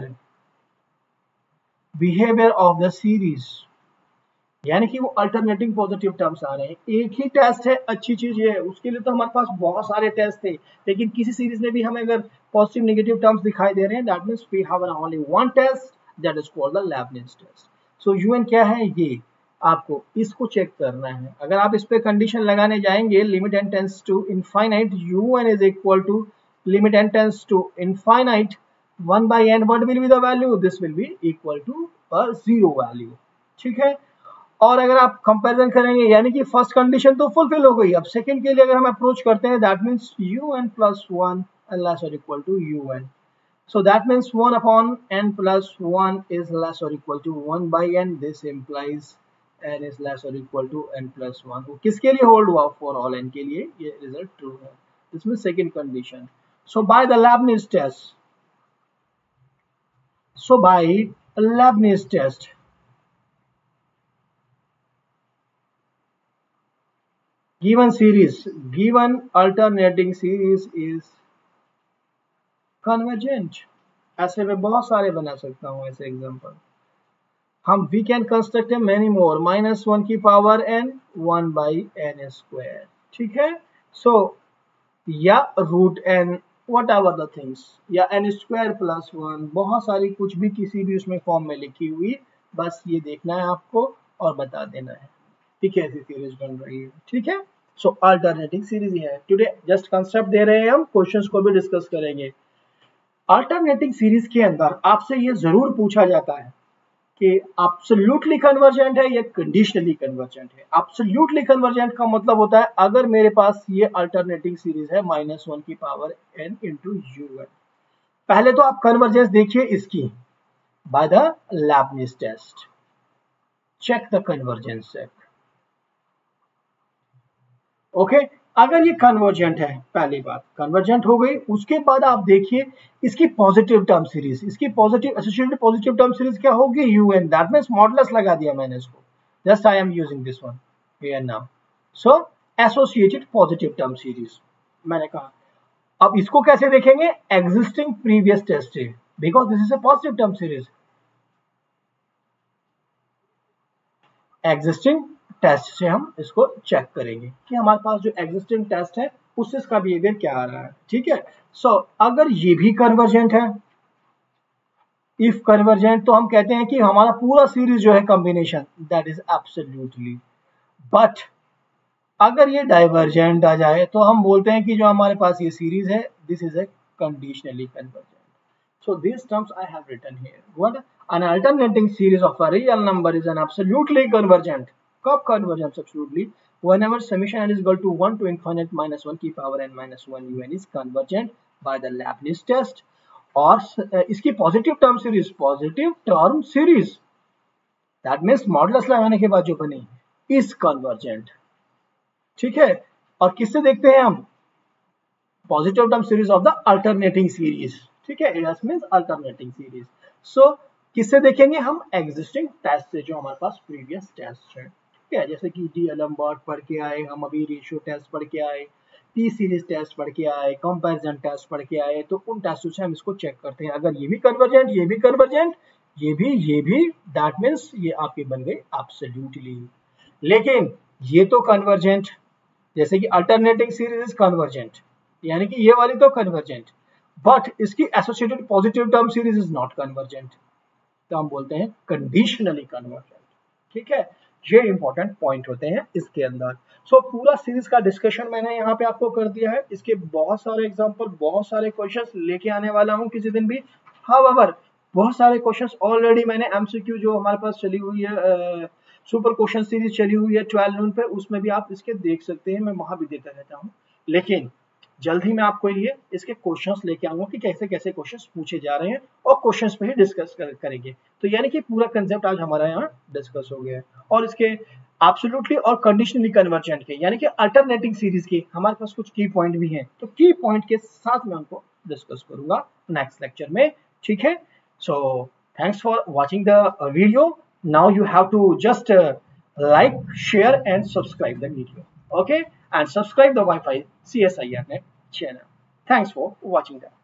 behavior of the series, यानी कि वो अल्टरनेटिंग पॉजिटिव टर्म्स आ रहे हैं। एक ही टेस्ट है, अच्छी चीज है, उसके लिए तो हमारे पास बहुत सारे टेस्ट थे, लेकिन किसी सीरीज में भी हमें अगर पॉजिटिव नेगेटिव टर्म्स दिखाई दे रहे हैं, that means we have only one test, that is called the Leibniz test. So u n क्या है? ये आपको इसको चेक करना है। अगर आप इस पे कंडीशन लगाने जाएंगे, limit n tends to infinite u n is equal to limit n tends to infinite one by n, what will be the value? This will be equal to a zero value, ठीक है। और अगर आप comparison करेंगे, यानी कि first condition तो fulfil हो गई, अब सेकंड के लिए अगर हम अप्रोच करते हैं, that means un plus one less और equal to un। So that means one upon n plus one is less और equal to one by n, this implies n is less और equal to n plus one. वो किसके लिए hold हुआ? For all n के लिए ये result true है। इसमें second condition. So by the Leibniz test, so by Leibniz test given series, given alternating series is convergent। ऐसे में बहुत सारे बना सकता हूँ ऐसे एग्जांपल। हम we can construct many more, minus one की power n, one by n square, ठीक है। सो so, या root n, whatever the things, या एन स्क्वायर प्लस वन, बहुत सारी कुछ भी किसी भी उसमें फॉर्म में लिखी हुई, बस ये देखना है आपको और बता देना है कि कैसी सीरीज बन रही है, ठीक है। सो अल्टरनेटिंग सीरीज है। टुडे जस्ट कंसेप्ट दे रहे हैं हम, क्वेश्चंस को भी डिस्कस करेंगे। अल्टरनेटिंग सीरीज के अंदर आपसे ये जरूर पूछा जाता है कि एब्सोल्युटली कन्वर्जेंट है या कंडीशनली कन्वर्जेंट है। एब्सोल्युटली कन्वर्जेंट का मतलब होता है अगर मेरे पास ये अल्टरनेटिंग सीरीज है माइनस वन की power n into u n. पहले तो आप कन्वर्जेंस देखिए इसकी by the Leibniz test, check the convergence check, okay okay? अगर ये कन्वर्जेंट है, पहली बात कन्वर्जेंट हो गई, उसके बाद आप देखिए इसकी पॉजिटिव टर्म सीरीज, इसकी positive associated positive term series क्या होगी? un, दैट मींस मॉडुलस लगा दिया मैंने इसको, just I am using this one here now. So associated positive term series मैंने कहा। अब इसको कैसे देखेंगे? एग्जिस्टिंग प्रीवियस टेस्ट से, because this is a positive term series. Existing test से हम इसको चेक करेंगे कि हमारे पास जो एग्जिस्टिंग टेस्ट है उससे इसका बिहेवियर क्या आ रहा है, ठीक है। सो so, अगर ये भी कन्वर्जेंट है, इफ कन्वर्जेंट, तो हम कहते हैं कि हमारा पूरा सीरीज जो है combination, that is absolutely. But अगर ये डाइवर्जेंट आ जाए तो हम बोलते हैं कि जो हमारे पास ये सीरीज है, this is a conditionally convergent. So these terms I have written here. What? An alternating series of a real number is an absolutely convergent. कब convergent absolutely? Whenever summation n is equal to one to infinite minus one की power n minus one un is convergent by the Leibniz test. और इसकी positive term series, positive term series, that means modulus लगाने के बाद जो बनी is convergent, ठीक है। और किससे देखते हैं हम? Positive term series of the alternating series, ठीक है। It means alternating series. So किससे देखेंगे हम? एग्जिस्टिंग टेस्ट से, जो हमारे पास प्रीवियस टेस्ट है, ठीक है। जैसे कि डी एलम्बर्ट पढ़ के आए, हम अभी रेशियो टेस्ट पढ़ के आए, टी सीरीज टेस्ट पढ़ के आए, कंपैरिजन टेस्ट पढ़ के आए, तो उन टेस्टों से हम इसको चेक करते हैं। अगर ये भी कन्वर्जेंट, ये भी कन्वर्जेंट, ये भी ये भी, दैट मीन्स ये आपके बन गए एब्सोल्युटली। लेकिन ये तो कन्वर्जेंट, जैसे कि अल्टरनेटिंग सीरीज इज कन्वर्जेंट, यानी कि ये वाली तो कन्वर्जेंट, बट इसकी associated positive term series is not convergent, तो हम बोलते हैं कंडीशनली कन्वर्जेंट, ठीक है। ये इंपॉर्टेंट पॉइंट होते हैं इसके अंदर। सो so, पूरा सीरीज का डिस्कशन मैंने यहाँ पे आपको कर दिया है। इसके बहुत सारे एग्जांपल, बहुत सारे क्वेश्चंस लेके आने वाला हूँ किसी दिन भी। हाउएवर बहुत सारे क्वेश्चंस ऑलरेडी मैंने एमसीक्यू जो हमारे पास चली हुई है, सुपर क्वेश्चन सीरीज चली हुई है ट्वेल्व नून पे, उसमें भी आप इसके देख सकते हैं, मैं वहां भी देता रहता हूँ। लेकिन जल्द ही मैं आपको लिए इसके क्वेश्चंस लेके आऊंगा कि कैसे कैसे क्वेश्चंस पूछे जा रहे हैं, और क्वेश्चंस पे ही डिस्कस कर, करेंगे। तो यानी कि पूरा कंसेप्ट आज हमारा यहाँ डिस्कस हो गया है। और इसके एब्सोल्युटली और कंडीशनली कन्वर्जेंट के, यानी कि अल्टरनेटिंग सीरीज के हमारे पास कुछ की पॉइंट भी हैं, तो की पॉइंट के साथ मैं उनको डिस्कस करूंगा नेक्स्ट लेक्चर में, ठीक है। So thanks for watching the video. Now you have to just like, share and subscribe the video, okay, and subscribe the Wi-Fi C S I R net channel. Thanks for watching that.